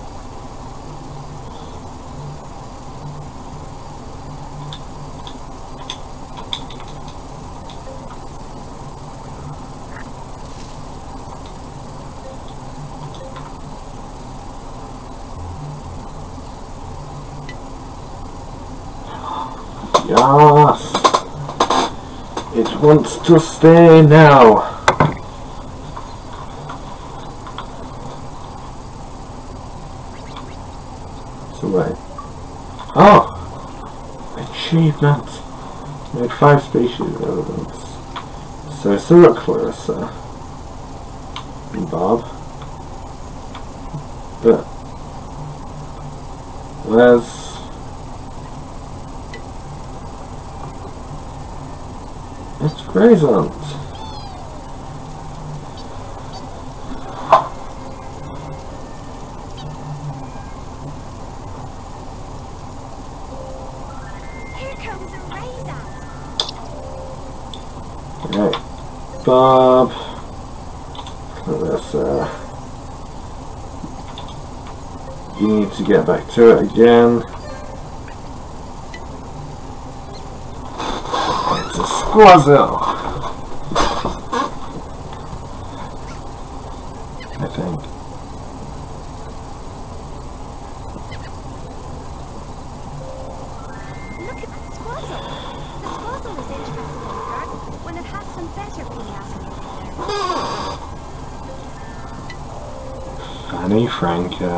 Yes, it wants to stay now. So wait. Oh, achievement. Made five species evidence. So Sarah Clarissa and Bob. But where's It's present. Here comes a razor. Okay, Bob. Look at this. Uh, you need to get back to it again. Squazzle, I think. Look at that squazzle. The squazzle is interested in the garden when it has some better piñata in there. Fanny Franca.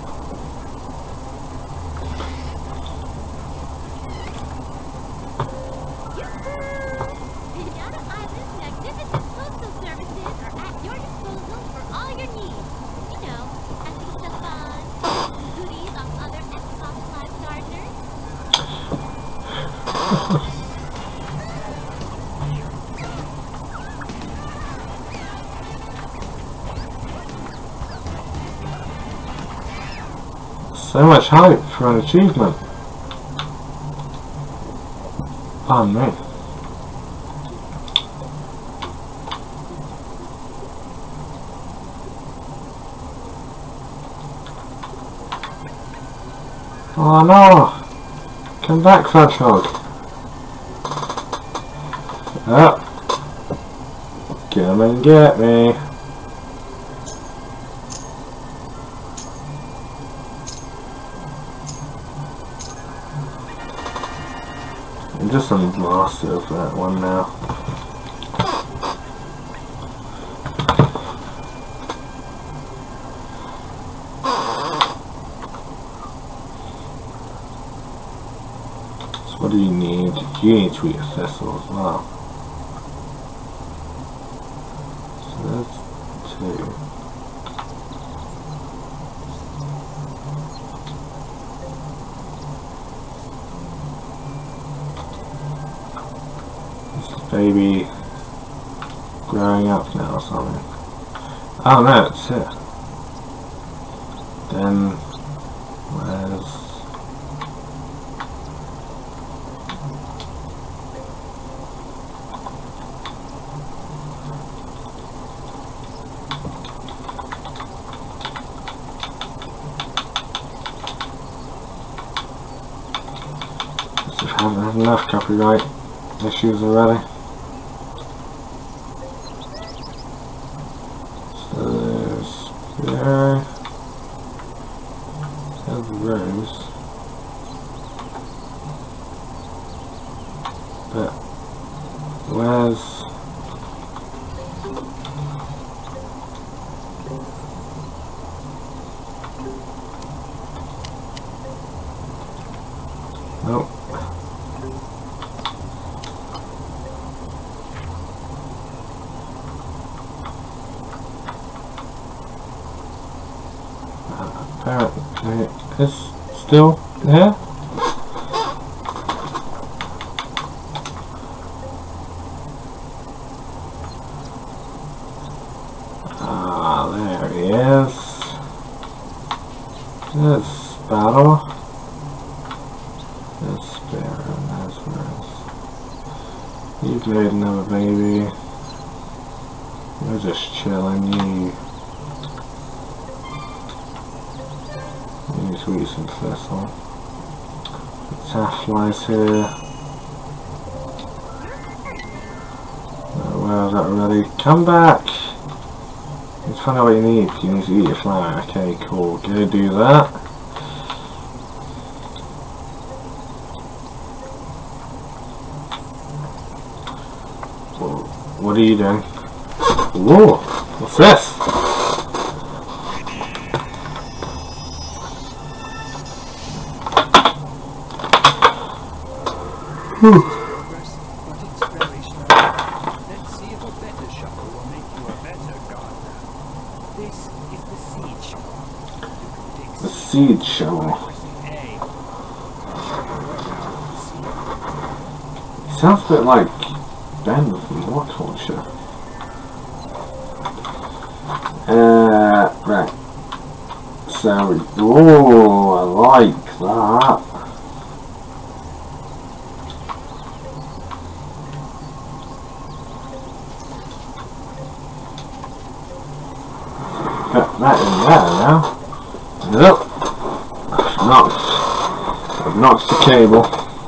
So much hype for an achievement. Pardon me. Oh no! Come back, Fudgehog. Oh. Come and get me. I'm just a master of that one now. So what do you need? You need to eat a thistle as well. So that's two. baby growing up now or something. Oh no, it's here. Then where's I haven't had enough copyright issues already. So there's there, there's Rose, but where's nope. Apparently it's still there. Ah, there he is. There's Battle. There's Sparrow. There's Rose. You've made another baby. You're just chilling. You. Sweet and thistle. The Tafflies here. Oh, well, that already. Come back! It's find out what you need. You need to eat your flower. Okay, cool. Go do that. Whoa. What are you doing? Whoa! What's this? Progress, but it's very slow. Let's see if a better shovel will make you a better gardener. This is the seed shovel. You can dig The seed shovel. pressing A. It sounds a bit like Ben from War Torture. Uh, right. So, oh, I like that. Put that in there now. Nope. I've knocked. I've knocked the cable.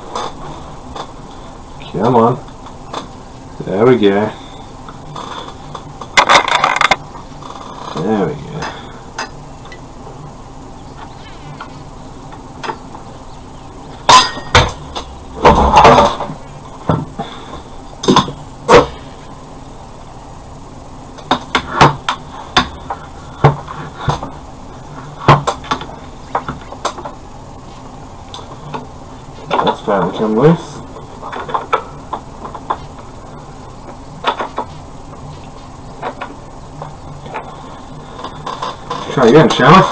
Come on. There we go. There we go. That's finally come loose. Try again, shall we?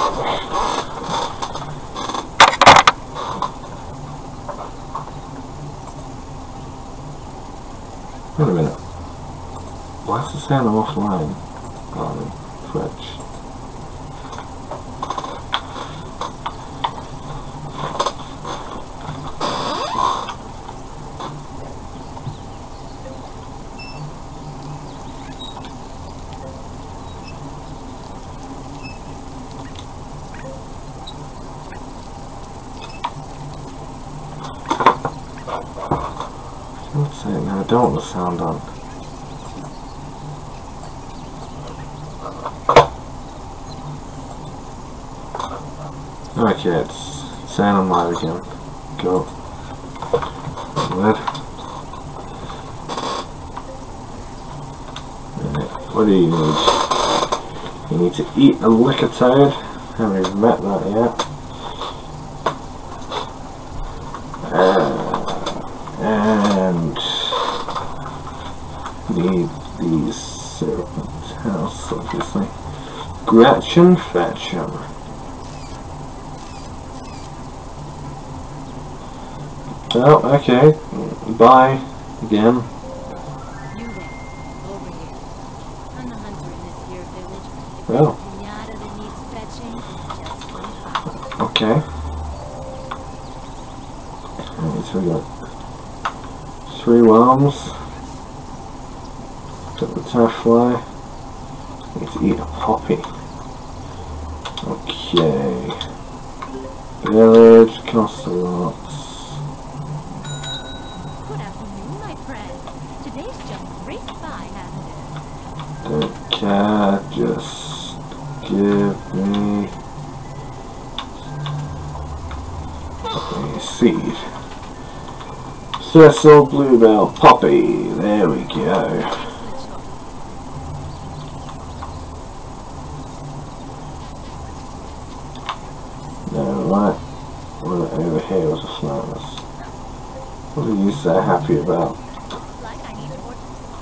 Wait a minute. Why is it saying I'm offline on Twitch? What's saying? I don't want the sound on. Okay, it's saying I'm live again. Go. Good. Right, what do you need? You need to eat a liquor toad. Haven't even met that yet. Uh, and need these serpent house, obviously. Gretchen Fetch'em. Oh, okay. Bye again. Oh, Piñata that needs fetching, just one pop. okay. Alright, so we got three worms. Got the butterfly. Need to eat a poppy. Okay. Village, Castlerots. Good afternoon, my friend. Today's just raced by, hasn't it? Don't care, just give me a seed. Thistle, bluebell, poppy. There we go. No, right. Right over here was the flowers. What are you so happy about? Like I need more.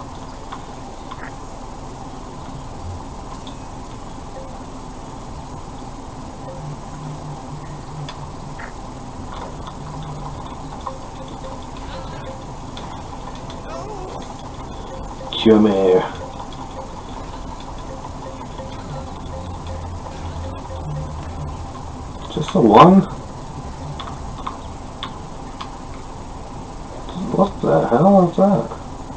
Come here. Just the one? What the hell is that?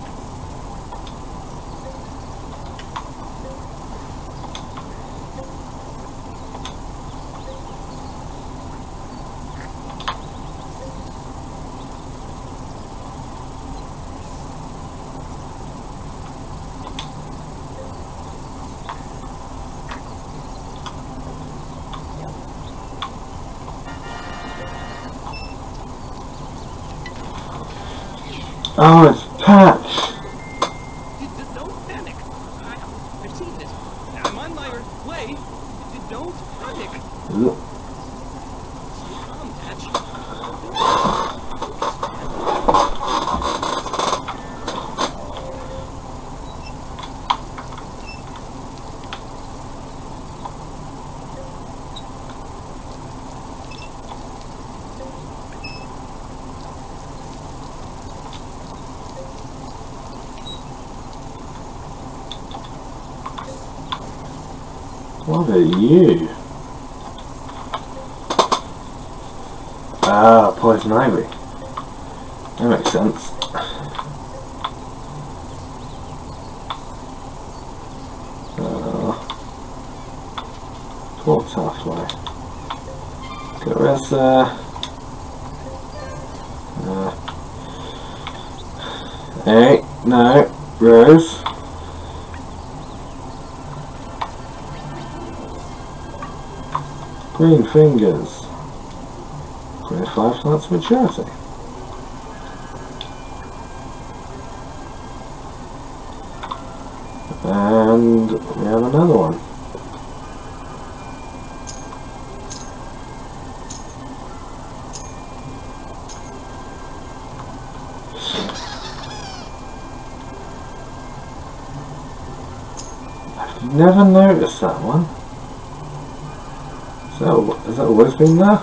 Oh, it's Patch! Don't panic. I, I've seen this. I'm on my way. Don't panic. Look. Calm, Patch. What are you? Ah, poison ivy. That makes sense. Uh, poor butterfly. Get rid of uh, uh, hey, no, Rose. Green fingers. twenty-five plants maturity. And we have another one. I've never noticed that one. So, has that always been there?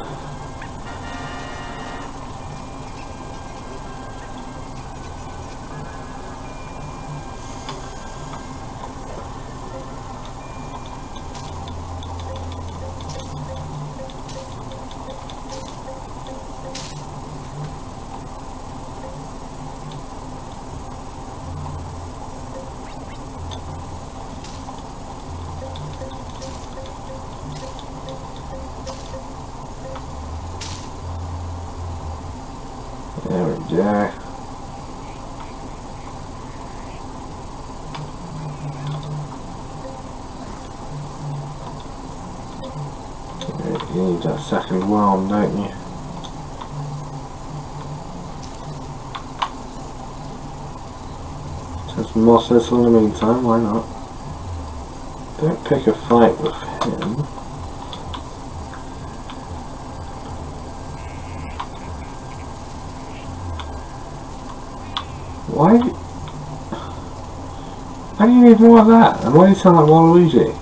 There we go. You need that second worm, don't you? Just moss this in the meantime, why not? Don't pick a fight with him. Why? How do you need more of that? And why do you sound like Waluigi?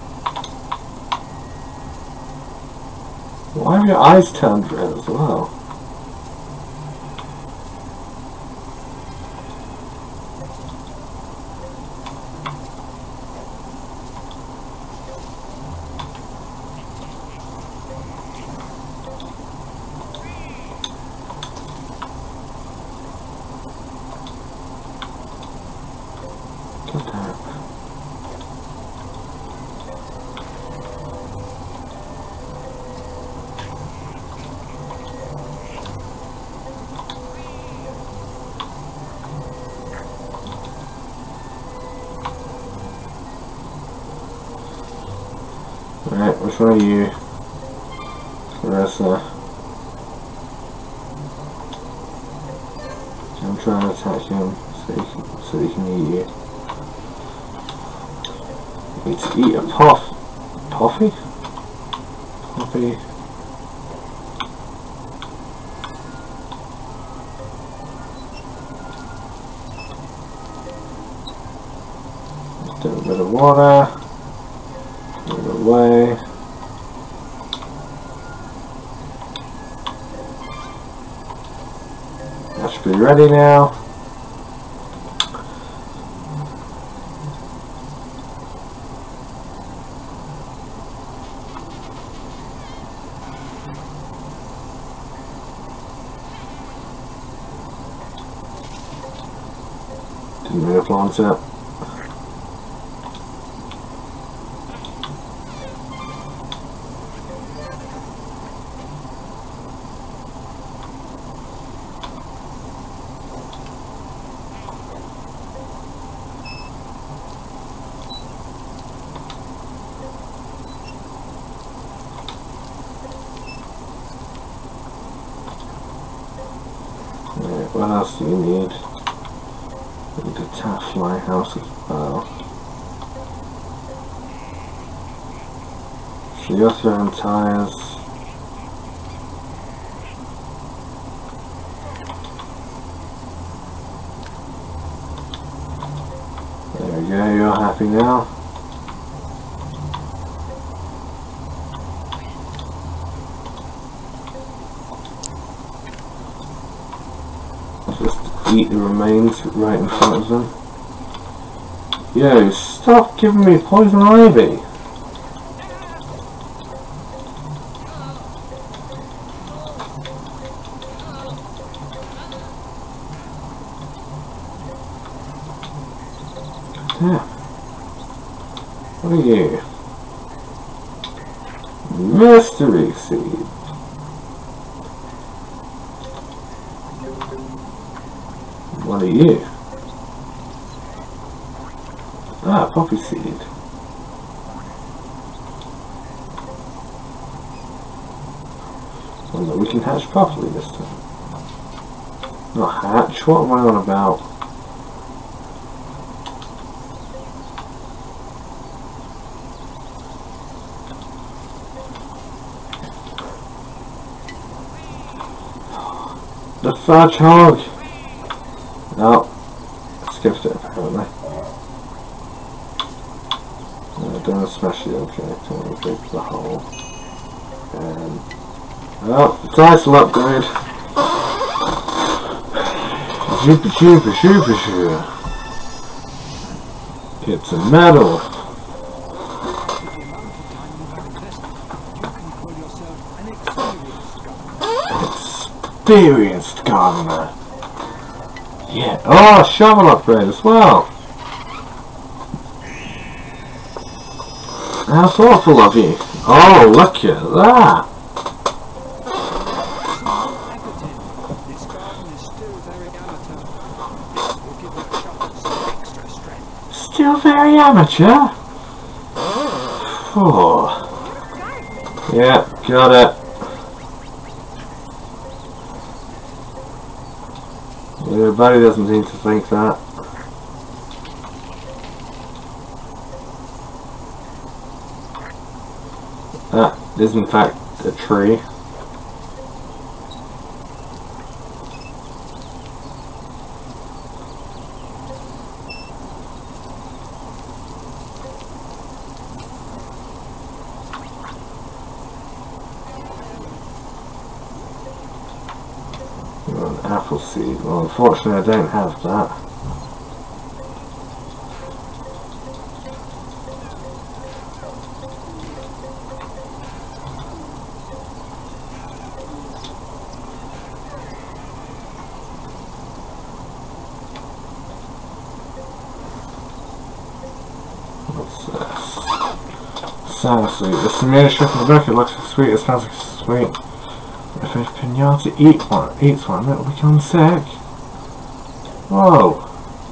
Why have your eyes turned red as well? God damn it. Right, which one are you? Caressa. I'm trying to attack him so he can, so he can eat you. You need to eat a puff. Puffy? Puffy. Do a bit of water. Get it away. That should be ready now. Didn't mean to plant it. Right, what else do you need? You need a taff lighthouse as well. So you're throwing tires. There we go, you're happy now. Eat the remains right in front of them. Yo, stop giving me poison ivy! Yeah. What are you? Mystery seed. What are you? Ah, poppy seed. Well, no, we can hatch properly this time. Not hatch, what am I on about? The fudge hog! No, skipped it apparently. No, don't smash the object, don't go to the hole. And oh, the dice will upgrade. Shoopa shoopa shoopa shoopa. It's a medal. Experienced gardener. Yeah. Oh, shovel upgrade as well. How thoughtful of you. Oh, look at that. This garden is still very amateur. This will give that shovel some extra strength. Still very amateur. Oh. Yeah, got it. Everybody doesn't seem to think that. That is in fact a tree. An apple seed. Well, unfortunately I don't have that. Sounds sweet. The smeared strip in the book, it looks sweet, it smells like sweet. If a Piñata eat one, eats one, it will become sick. Whoa.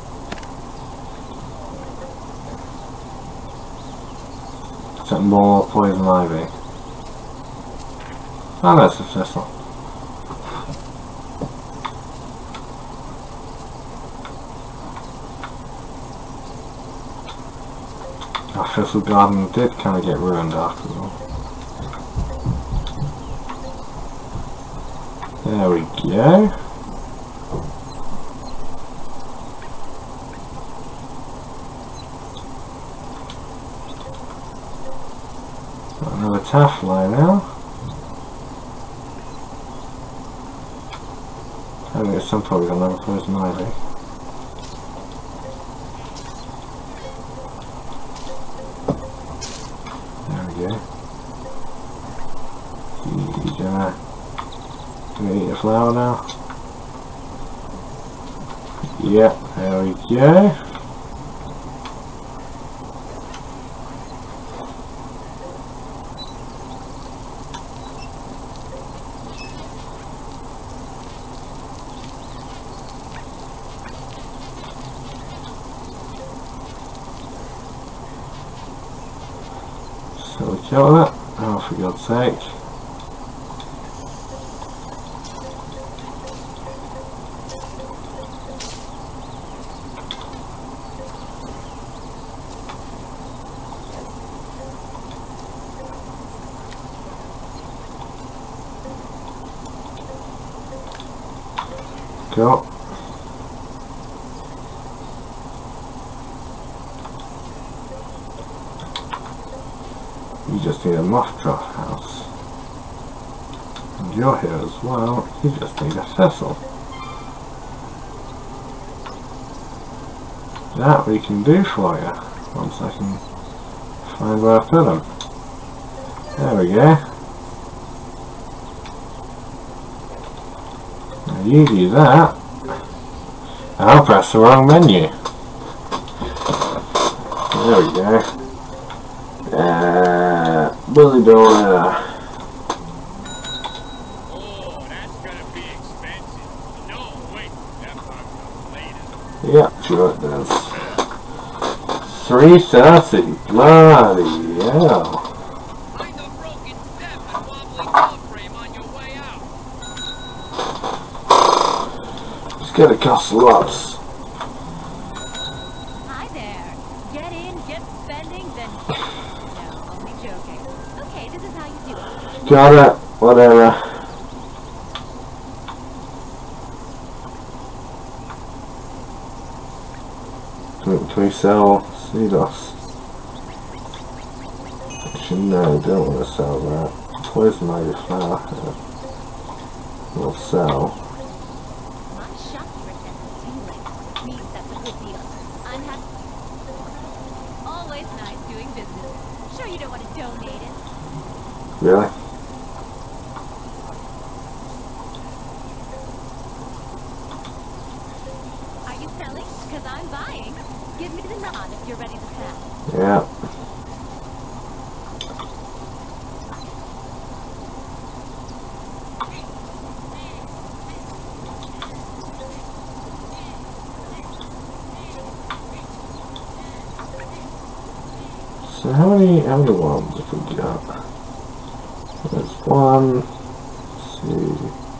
Some more poison ivy. Oh, that's the thistle. Our thistle garden did kind of get ruined after all. There we go. Got another taffly now. I think at some point we're going to have a poison ivy. There we go. You gonna, gonna eat a flower now? Yep, there we go. So we kill that. Oh, for God's sake. Cool. You just need a moth drop house. And you're here as well, you just need a thistle. That we can do for you, once I can find where I put them. There we go. Now you do that. I'll press the wrong menu. There we go. Uh, Willy Dollar. Oh, that's gonna be expensive. No, wait, that part comes later. Yep, sure it does. three thirty. Bloody hell. Find the broken step and wobbling door frame on your way out. It's gonna cost lots. Hi there. Get in, get spending, then... No, only joking. Okay, this is how you do it. Got it. Whatever. Can we sell Seedos? Actually, no, I don't want to sell that. Poison ivy flower here. We'll sell. I'm shocked you were sent this feeling. Means that's a good deal. I'm happy. Always nice doing business. Sure you don't want to donate it? Really? Are you selling? Because I'm buying. Give me the nod if you're ready to sell. Yeah. So how many how many ones have we got? There's one, two,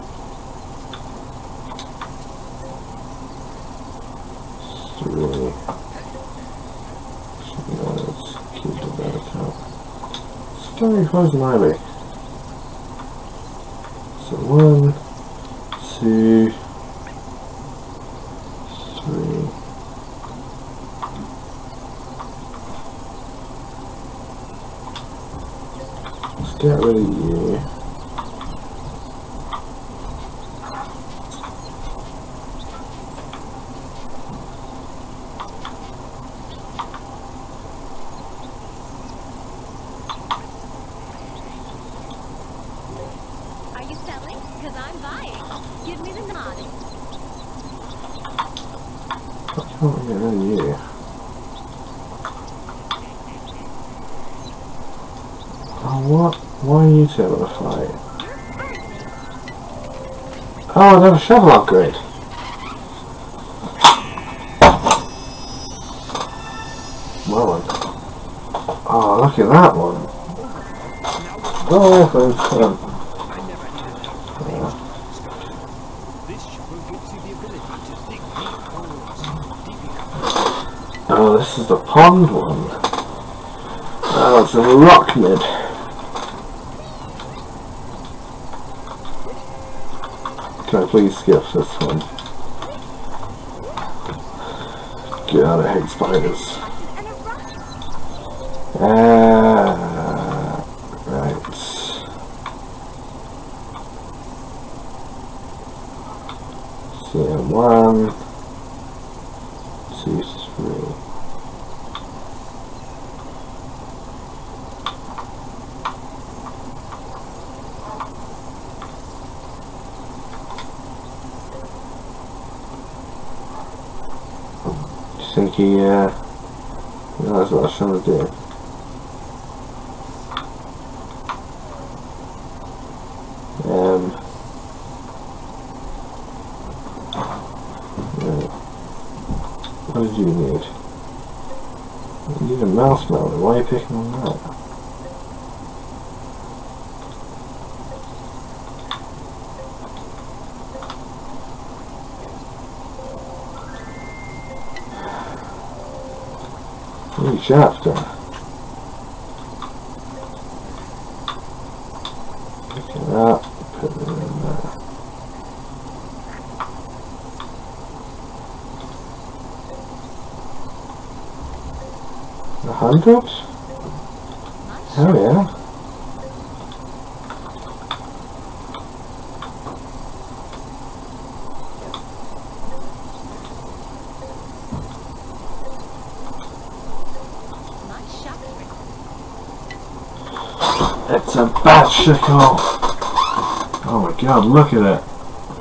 three. No, let's keep the back out. Scary poison ivy. So one, two, three. Let's get rid of you. Are you selling? Because I'm buying. Give me the nod. I can't get rid of you. what? Why are you two able to fight? Oh, I got a shovel upgrade. Well, oh, look at that one. Oh, thanks. Um, oh, this is the pond one. Oh, it's a rock mid. Can I please skip this one? God, I hate spiders. Uh, right. C M one, two, three. I think he uh, realised what I was trying to do. Um, right. What did you need? You need a mouse melon. Why are you picking on that? Each after. Pick it up, put it in there. A hundred? Oh yeah. It's a bicycle! Oh my god, look at it!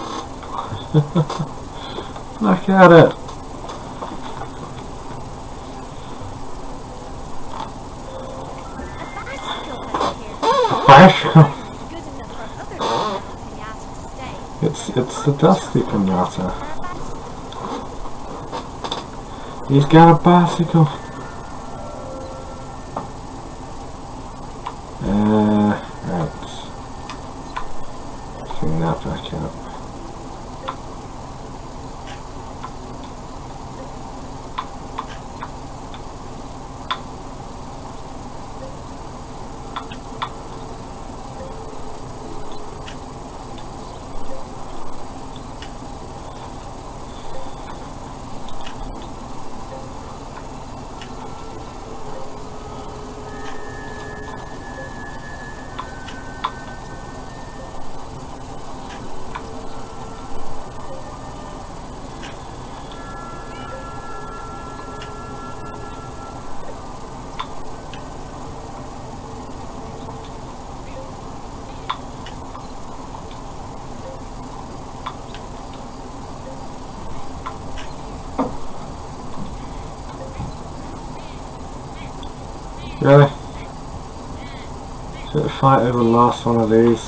Look at it! A bicycle! It's, it's the Dusty Piñata. He's got a bicycle! Uh, right. Bring that back up. Really? Should I fight over the last one of these?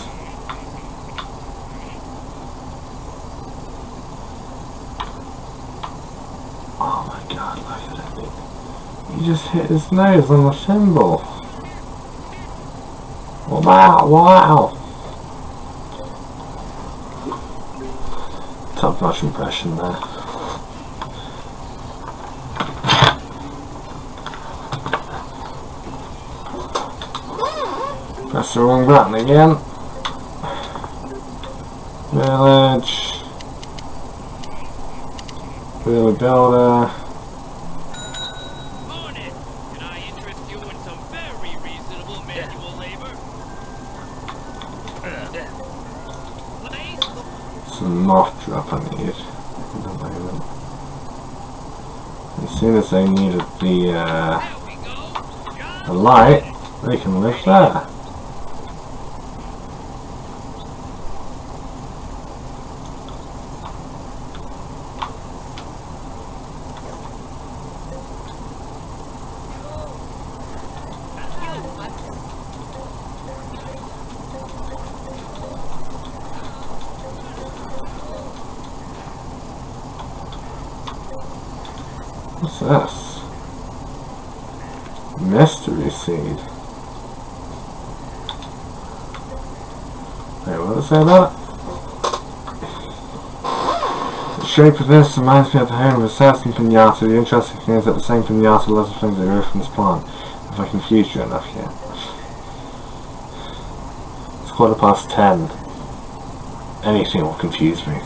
Oh my god, look at it. He just hit his nose on the symbol. Wow, wow! Top notch impression there. Press the wrong button again. Village. Build builder. Morning. Can I interest you in some very reasonable manual labor? Please? Some moth drop I need. As soon as they needed the uh, There we go. the light, they can live there. What's this? Mystery seed. Wait, what did it say about it? The shape of this reminds me of the home of Assassin Piñata. The interesting thing is that the same Piñata loves the things that grow from this plant. If I confused you enough here. It's quarter past ten. Anything will confuse me.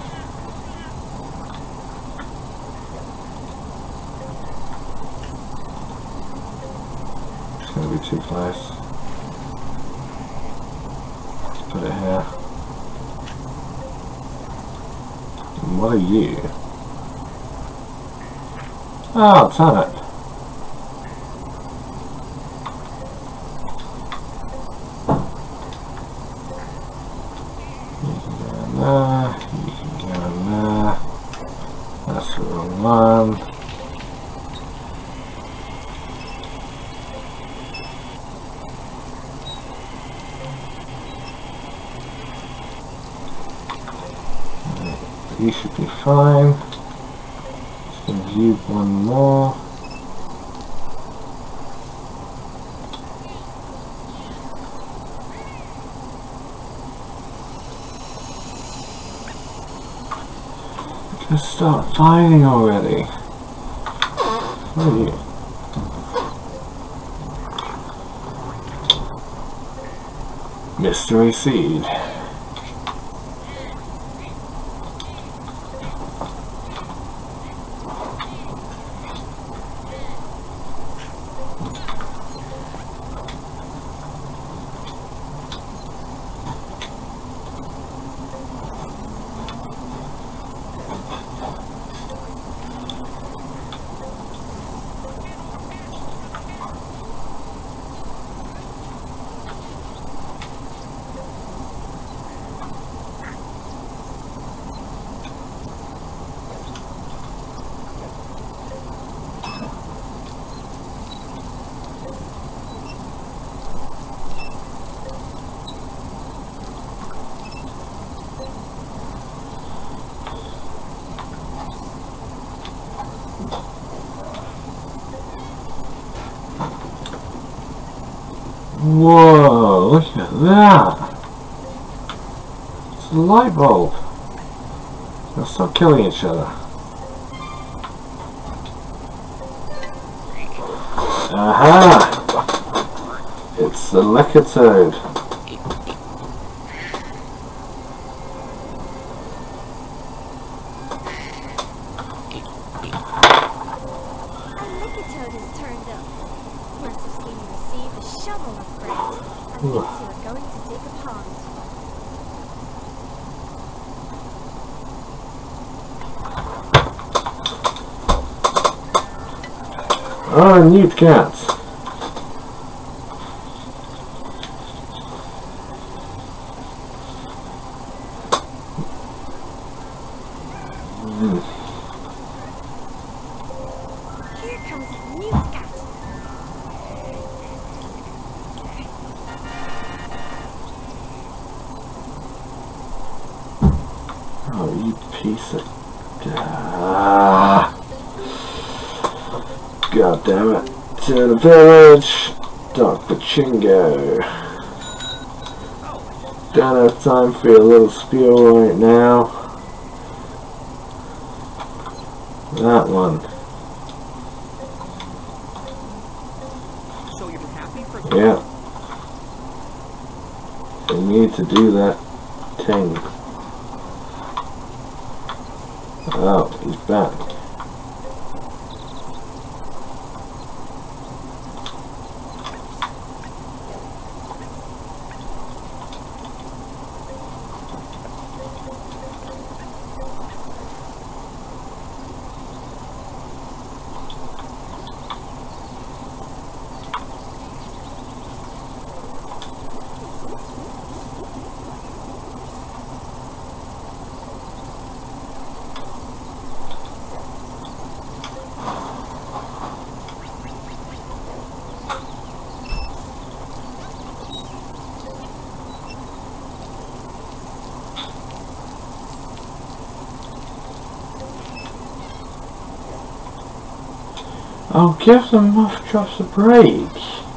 It's going to be too close. Let's put it here. And what are you? Oh, turn it. You can go in there, you can go in there. That's the wrong one. You should be fine. Just going to view one more. Just start fighting already. What are you? Mystery seed. Whoa, look at that! It's a light bulb! They'll stop killing each other. Aha! It's the Lecker Toad. Oh, newt cats. Mm. Here comes a newt cat. Oh, you piece of... Ah. God damn it. To the village. Doctor Chingo. Don't have time for your little spiel right now. That one. So you're happy for Yeah. We need to do that thing. Oh, he's back. Oh, give the muff drops a break.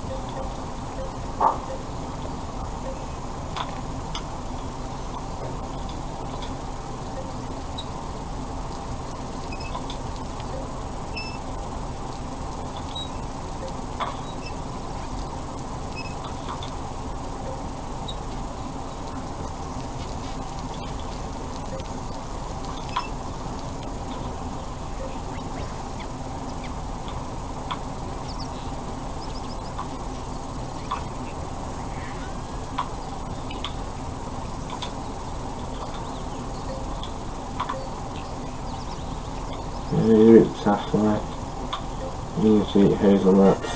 You eat sapphire. You need to eat hazelnuts.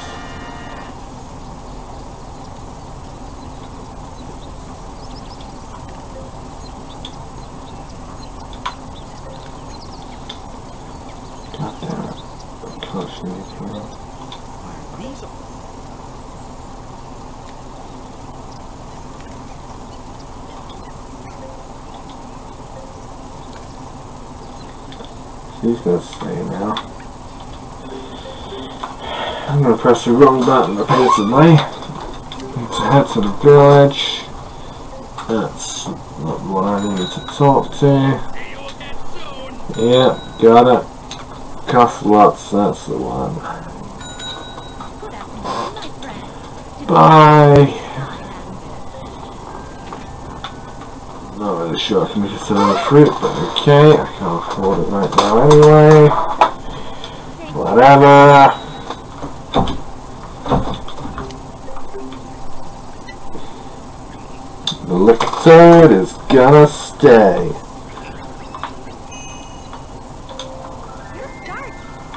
God damn it. I can't see anything else. These are She's gonna stay now. I'm gonna press the wrong button repeatedly. Need to head to the village. That's not the one I needed to talk to. Yeah, got it. Cost lots, that's the one. Good afternoon, my friend. Bye! Not really sure I can make it to the fruit, but okay, I can't afford it right now anyway. Whatever. The liquor toad is gonna stay. You're dark.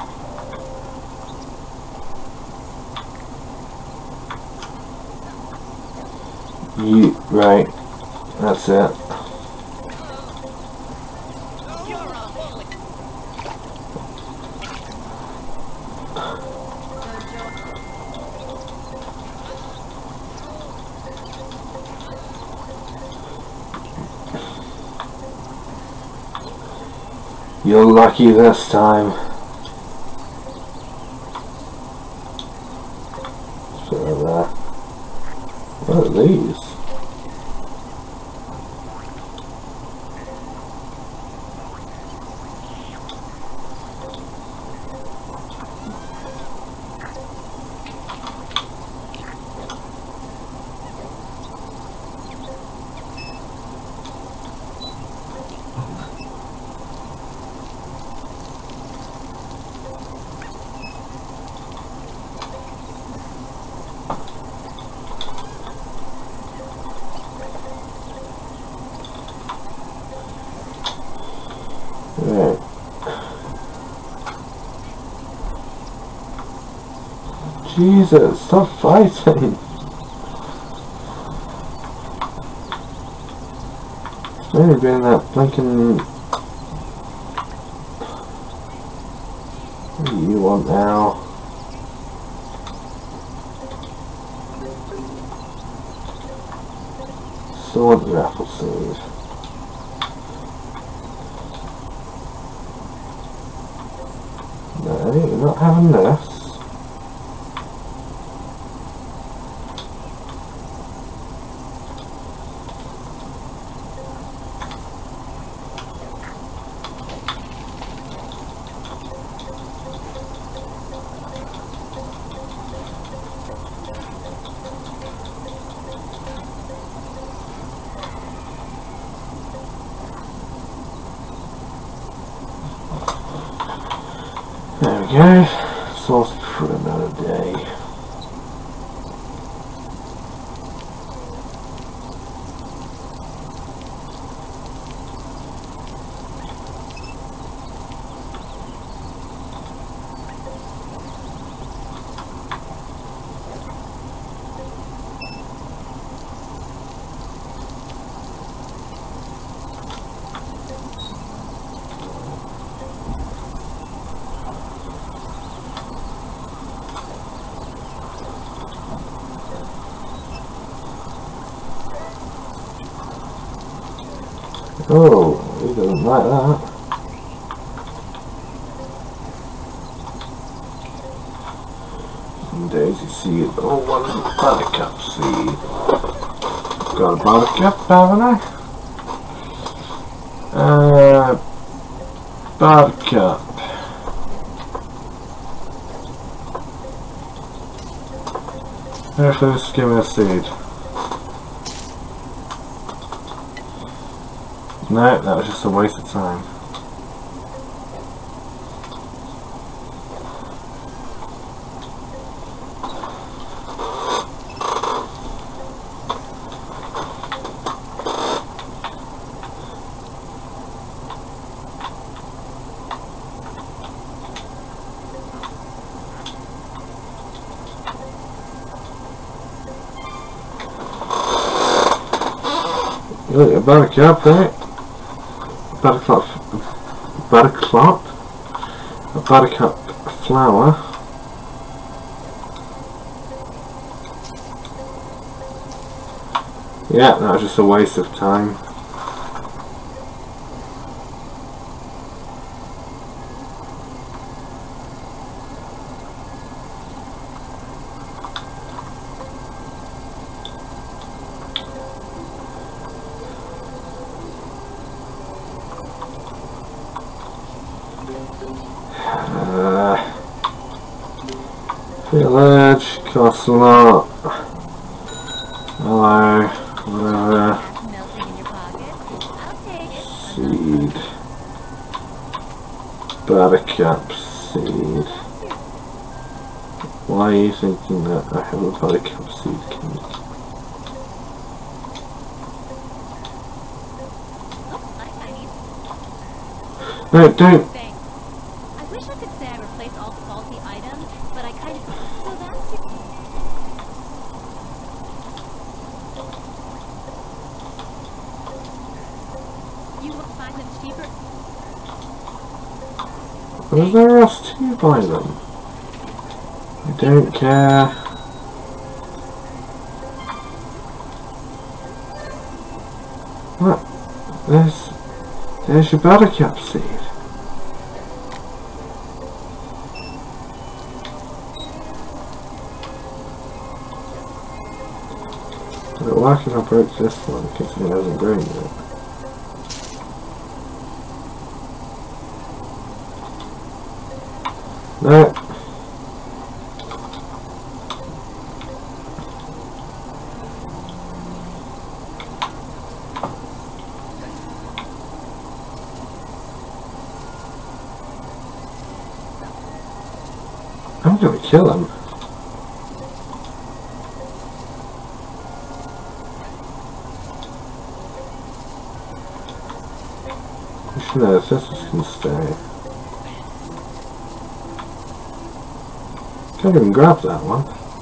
You, right, that's it. You're a bully. You're lucky this time. So, uh, what are these? Right. Jesus, stop fighting! It's mainly been that blinking... What do you want now? Still want the apple seed. No, you're not having this. There we go. Sauce for another day. Oh, he doesn't like that. And daisy seed. Oh, one buttercup seed. Got a buttercup, haven't I? Uh, buttercup. Actually, let's give me a seed. No, that was just a waste of time. You got your buttercup, right? Buttercup, buttercup, a buttercup flower. Yeah, that was just a waste of time. Uh, village costs a lot. Hello, whatever. Melting in your pocket. I'll take it. Seed. Buttercup seed. Why are you thinking that I have a buttercup seed cake? Oops, I, I need No, don't. Thanks. I wish I could say I replaced all faulty items, but I kind of... So that's it. You will find them cheaper. There's nowhere else to buy them. I don't care. What? There's... There's your buttercup seed. But why can I broke this one? Because it hasn't grown yet. No. I'm gonna kill him. No, this is gonna stay. Can't even grab that one.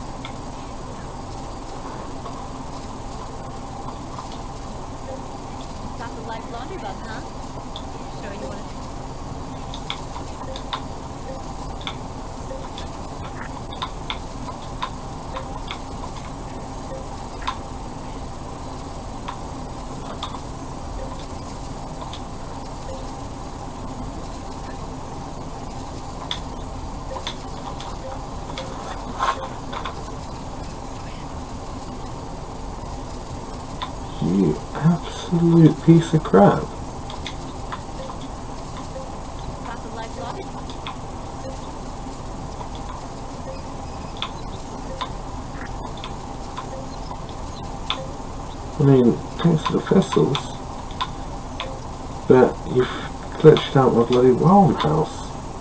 Got the live laundry bug, huh? Sure you want to... You absolute piece of crap. Got the live laundry... I mean, thanks to the vessels, but you've glitched out my bloody wild house.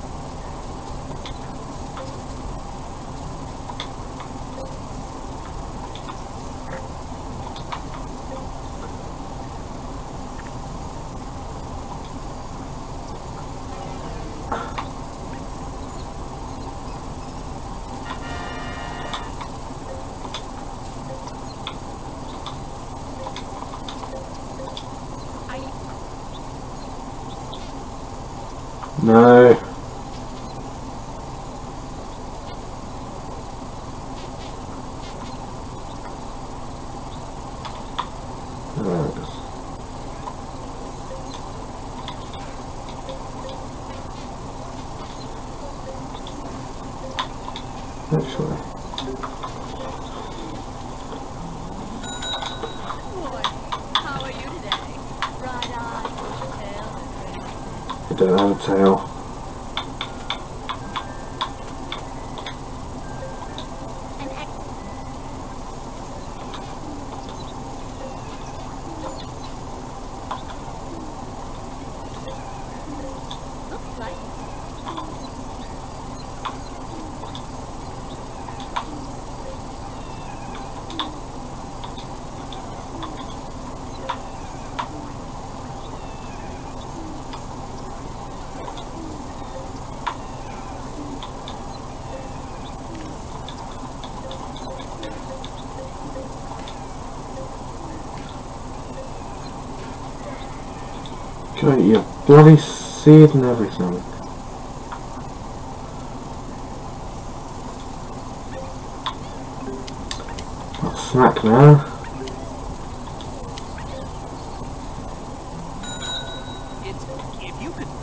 No. There it is. Actually. It don't have a tail. Got your bloody seed and everything. Got a snack now. It's if you could.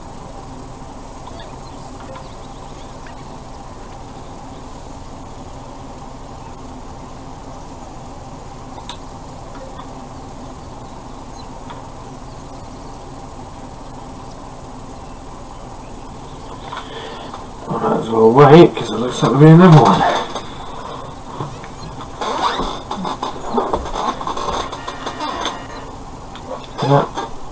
I might as well wait, because it looks like there'll be another one. Yeah.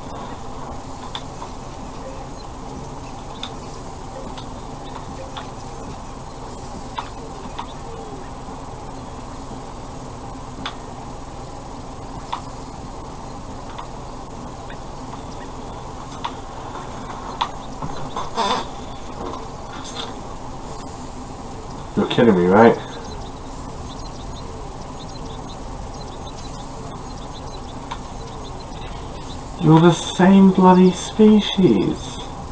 You're kidding me, right? You're the same bloody species.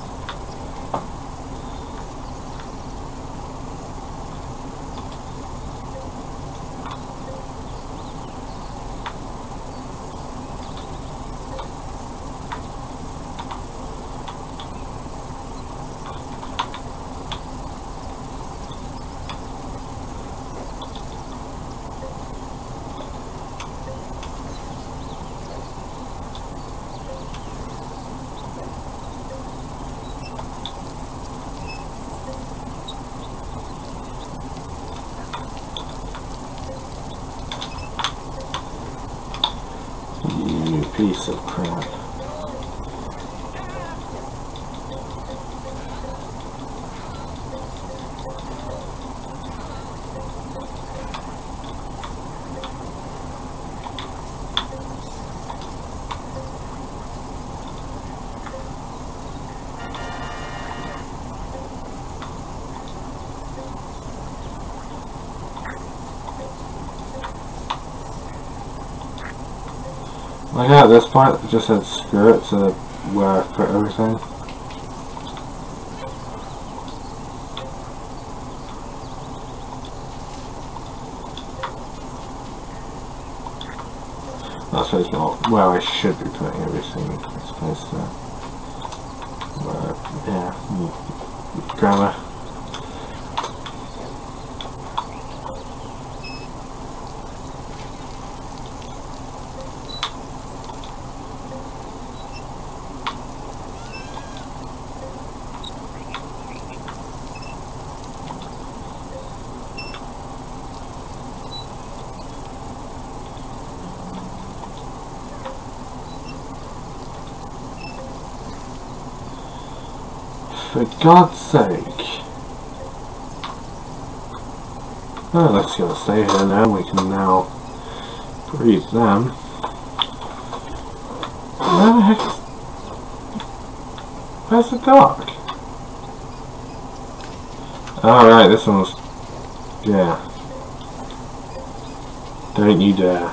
You piece of crap. Like at this point, I just said screw it to where I put everything. That's where it's not where I should be putting everything, as opposed to where, yeah, grammar. For God's sake. Oh, let's go stay here now. We can now breed them. Where the heck is... Where's the dog? Alright, this one's... Yeah. Don't you dare.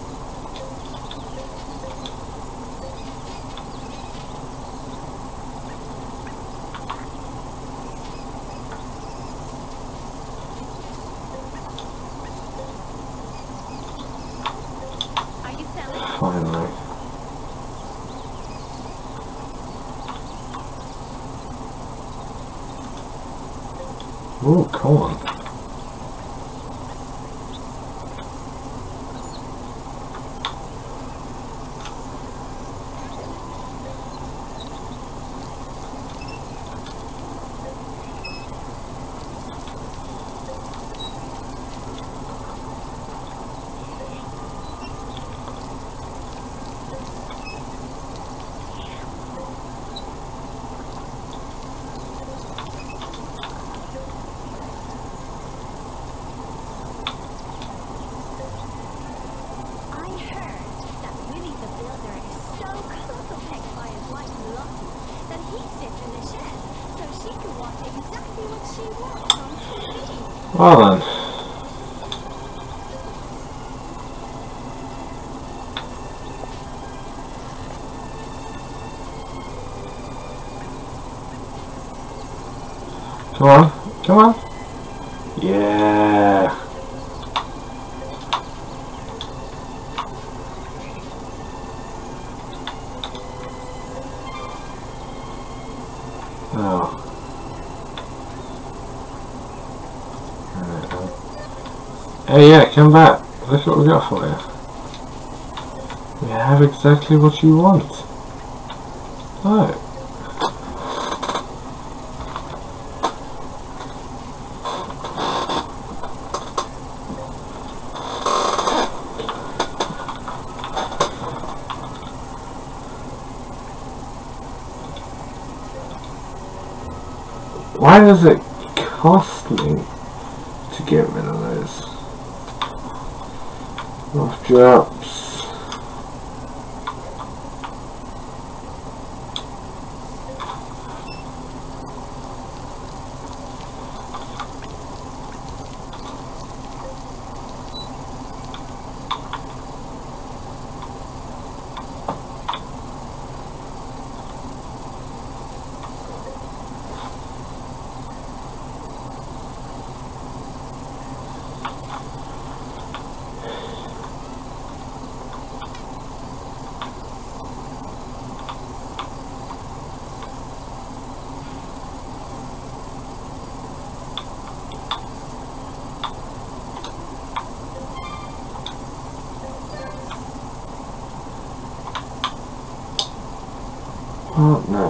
Finally. Ooh, corn. watching what on T V? Well then. Come on, come on. Yeah. Oh. Alright then. Hey, yeah, come back. Look what we got for you. We have exactly what you want. Oh. Why does it cost me to get rid of those? Rough drops. Oh no.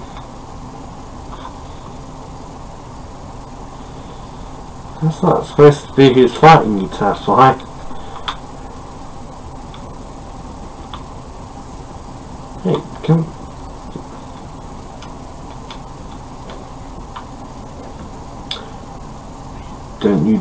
That's not supposed to be who's fighting you, Tassai. Hey, come. Don't you.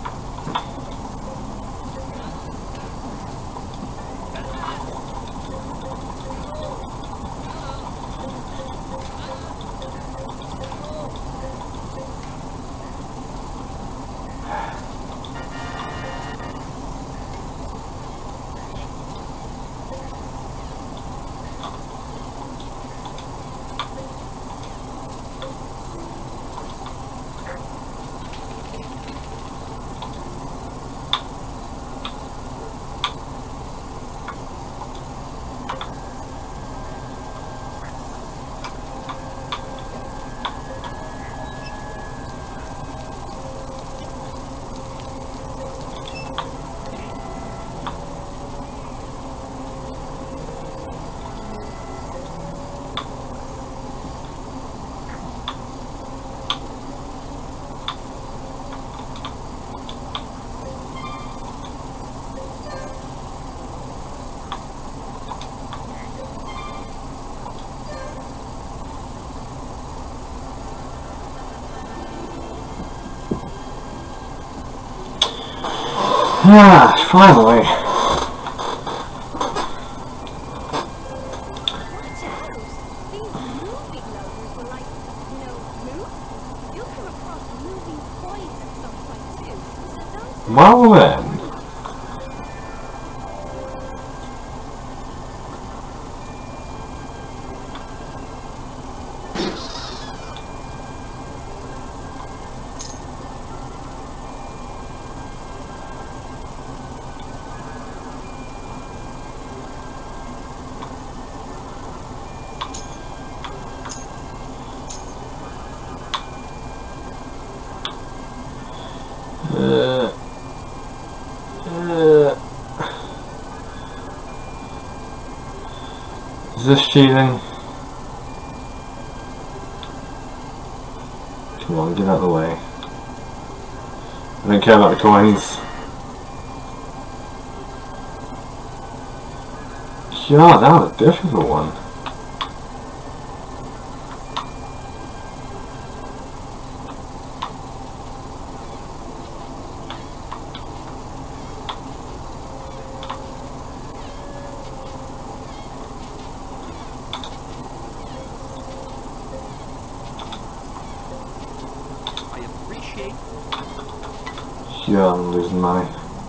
Ah, finally. Watch out! These moving loaders will like, you know, move. You'll come across moving coins at some point too. So don't Well then. Uh, uh, is this cheating? Come on, get out of the way. I don't care about the coins. God, that was a difficult one. I am okay? Yeah, I'm losing money.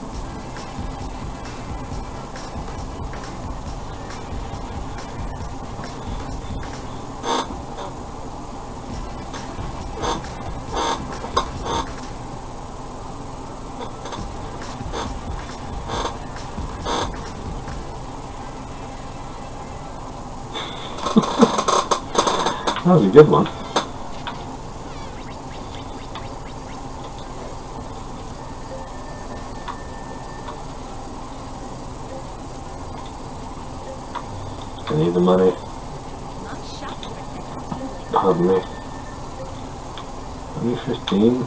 That was a good one. I need the money. Pardon me. Only fifteen?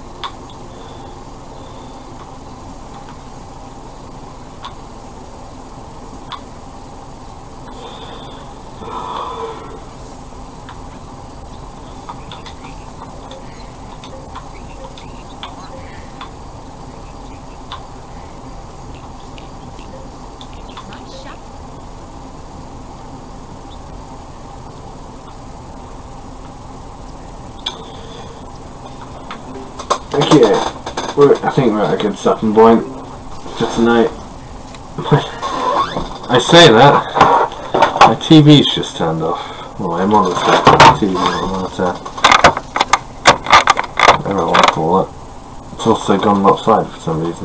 Okay, we're, I think we're at a good stopping point for tonight. I say that, my T V's just turned off. Well, my monitor, T V, my monitor, whatever I want to call it. It's also gone lopsided for some reason.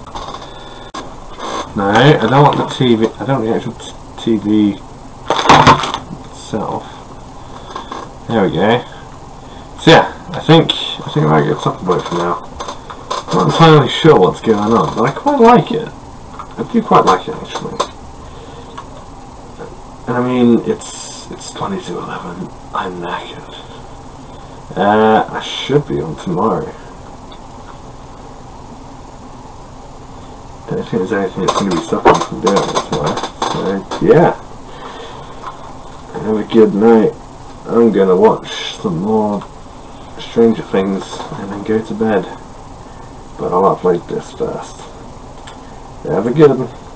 No, I don't want the T V, I don't want the actual T V itself. There we go. So yeah, I think I think I might get something about it for now. I'm not entirely sure what's going on, but I quite like it. I do quite like it actually. And I mean, it's it's twenty to eleven. I'm knackered. Uh, I should be on tomorrow. Don't think there's anything that's going to be stopping me from doing it tomorrow. So yeah, have a good night. I'm gonna watch some more Stranger Things and then go to bed, but I'll upload this first. Have a good one.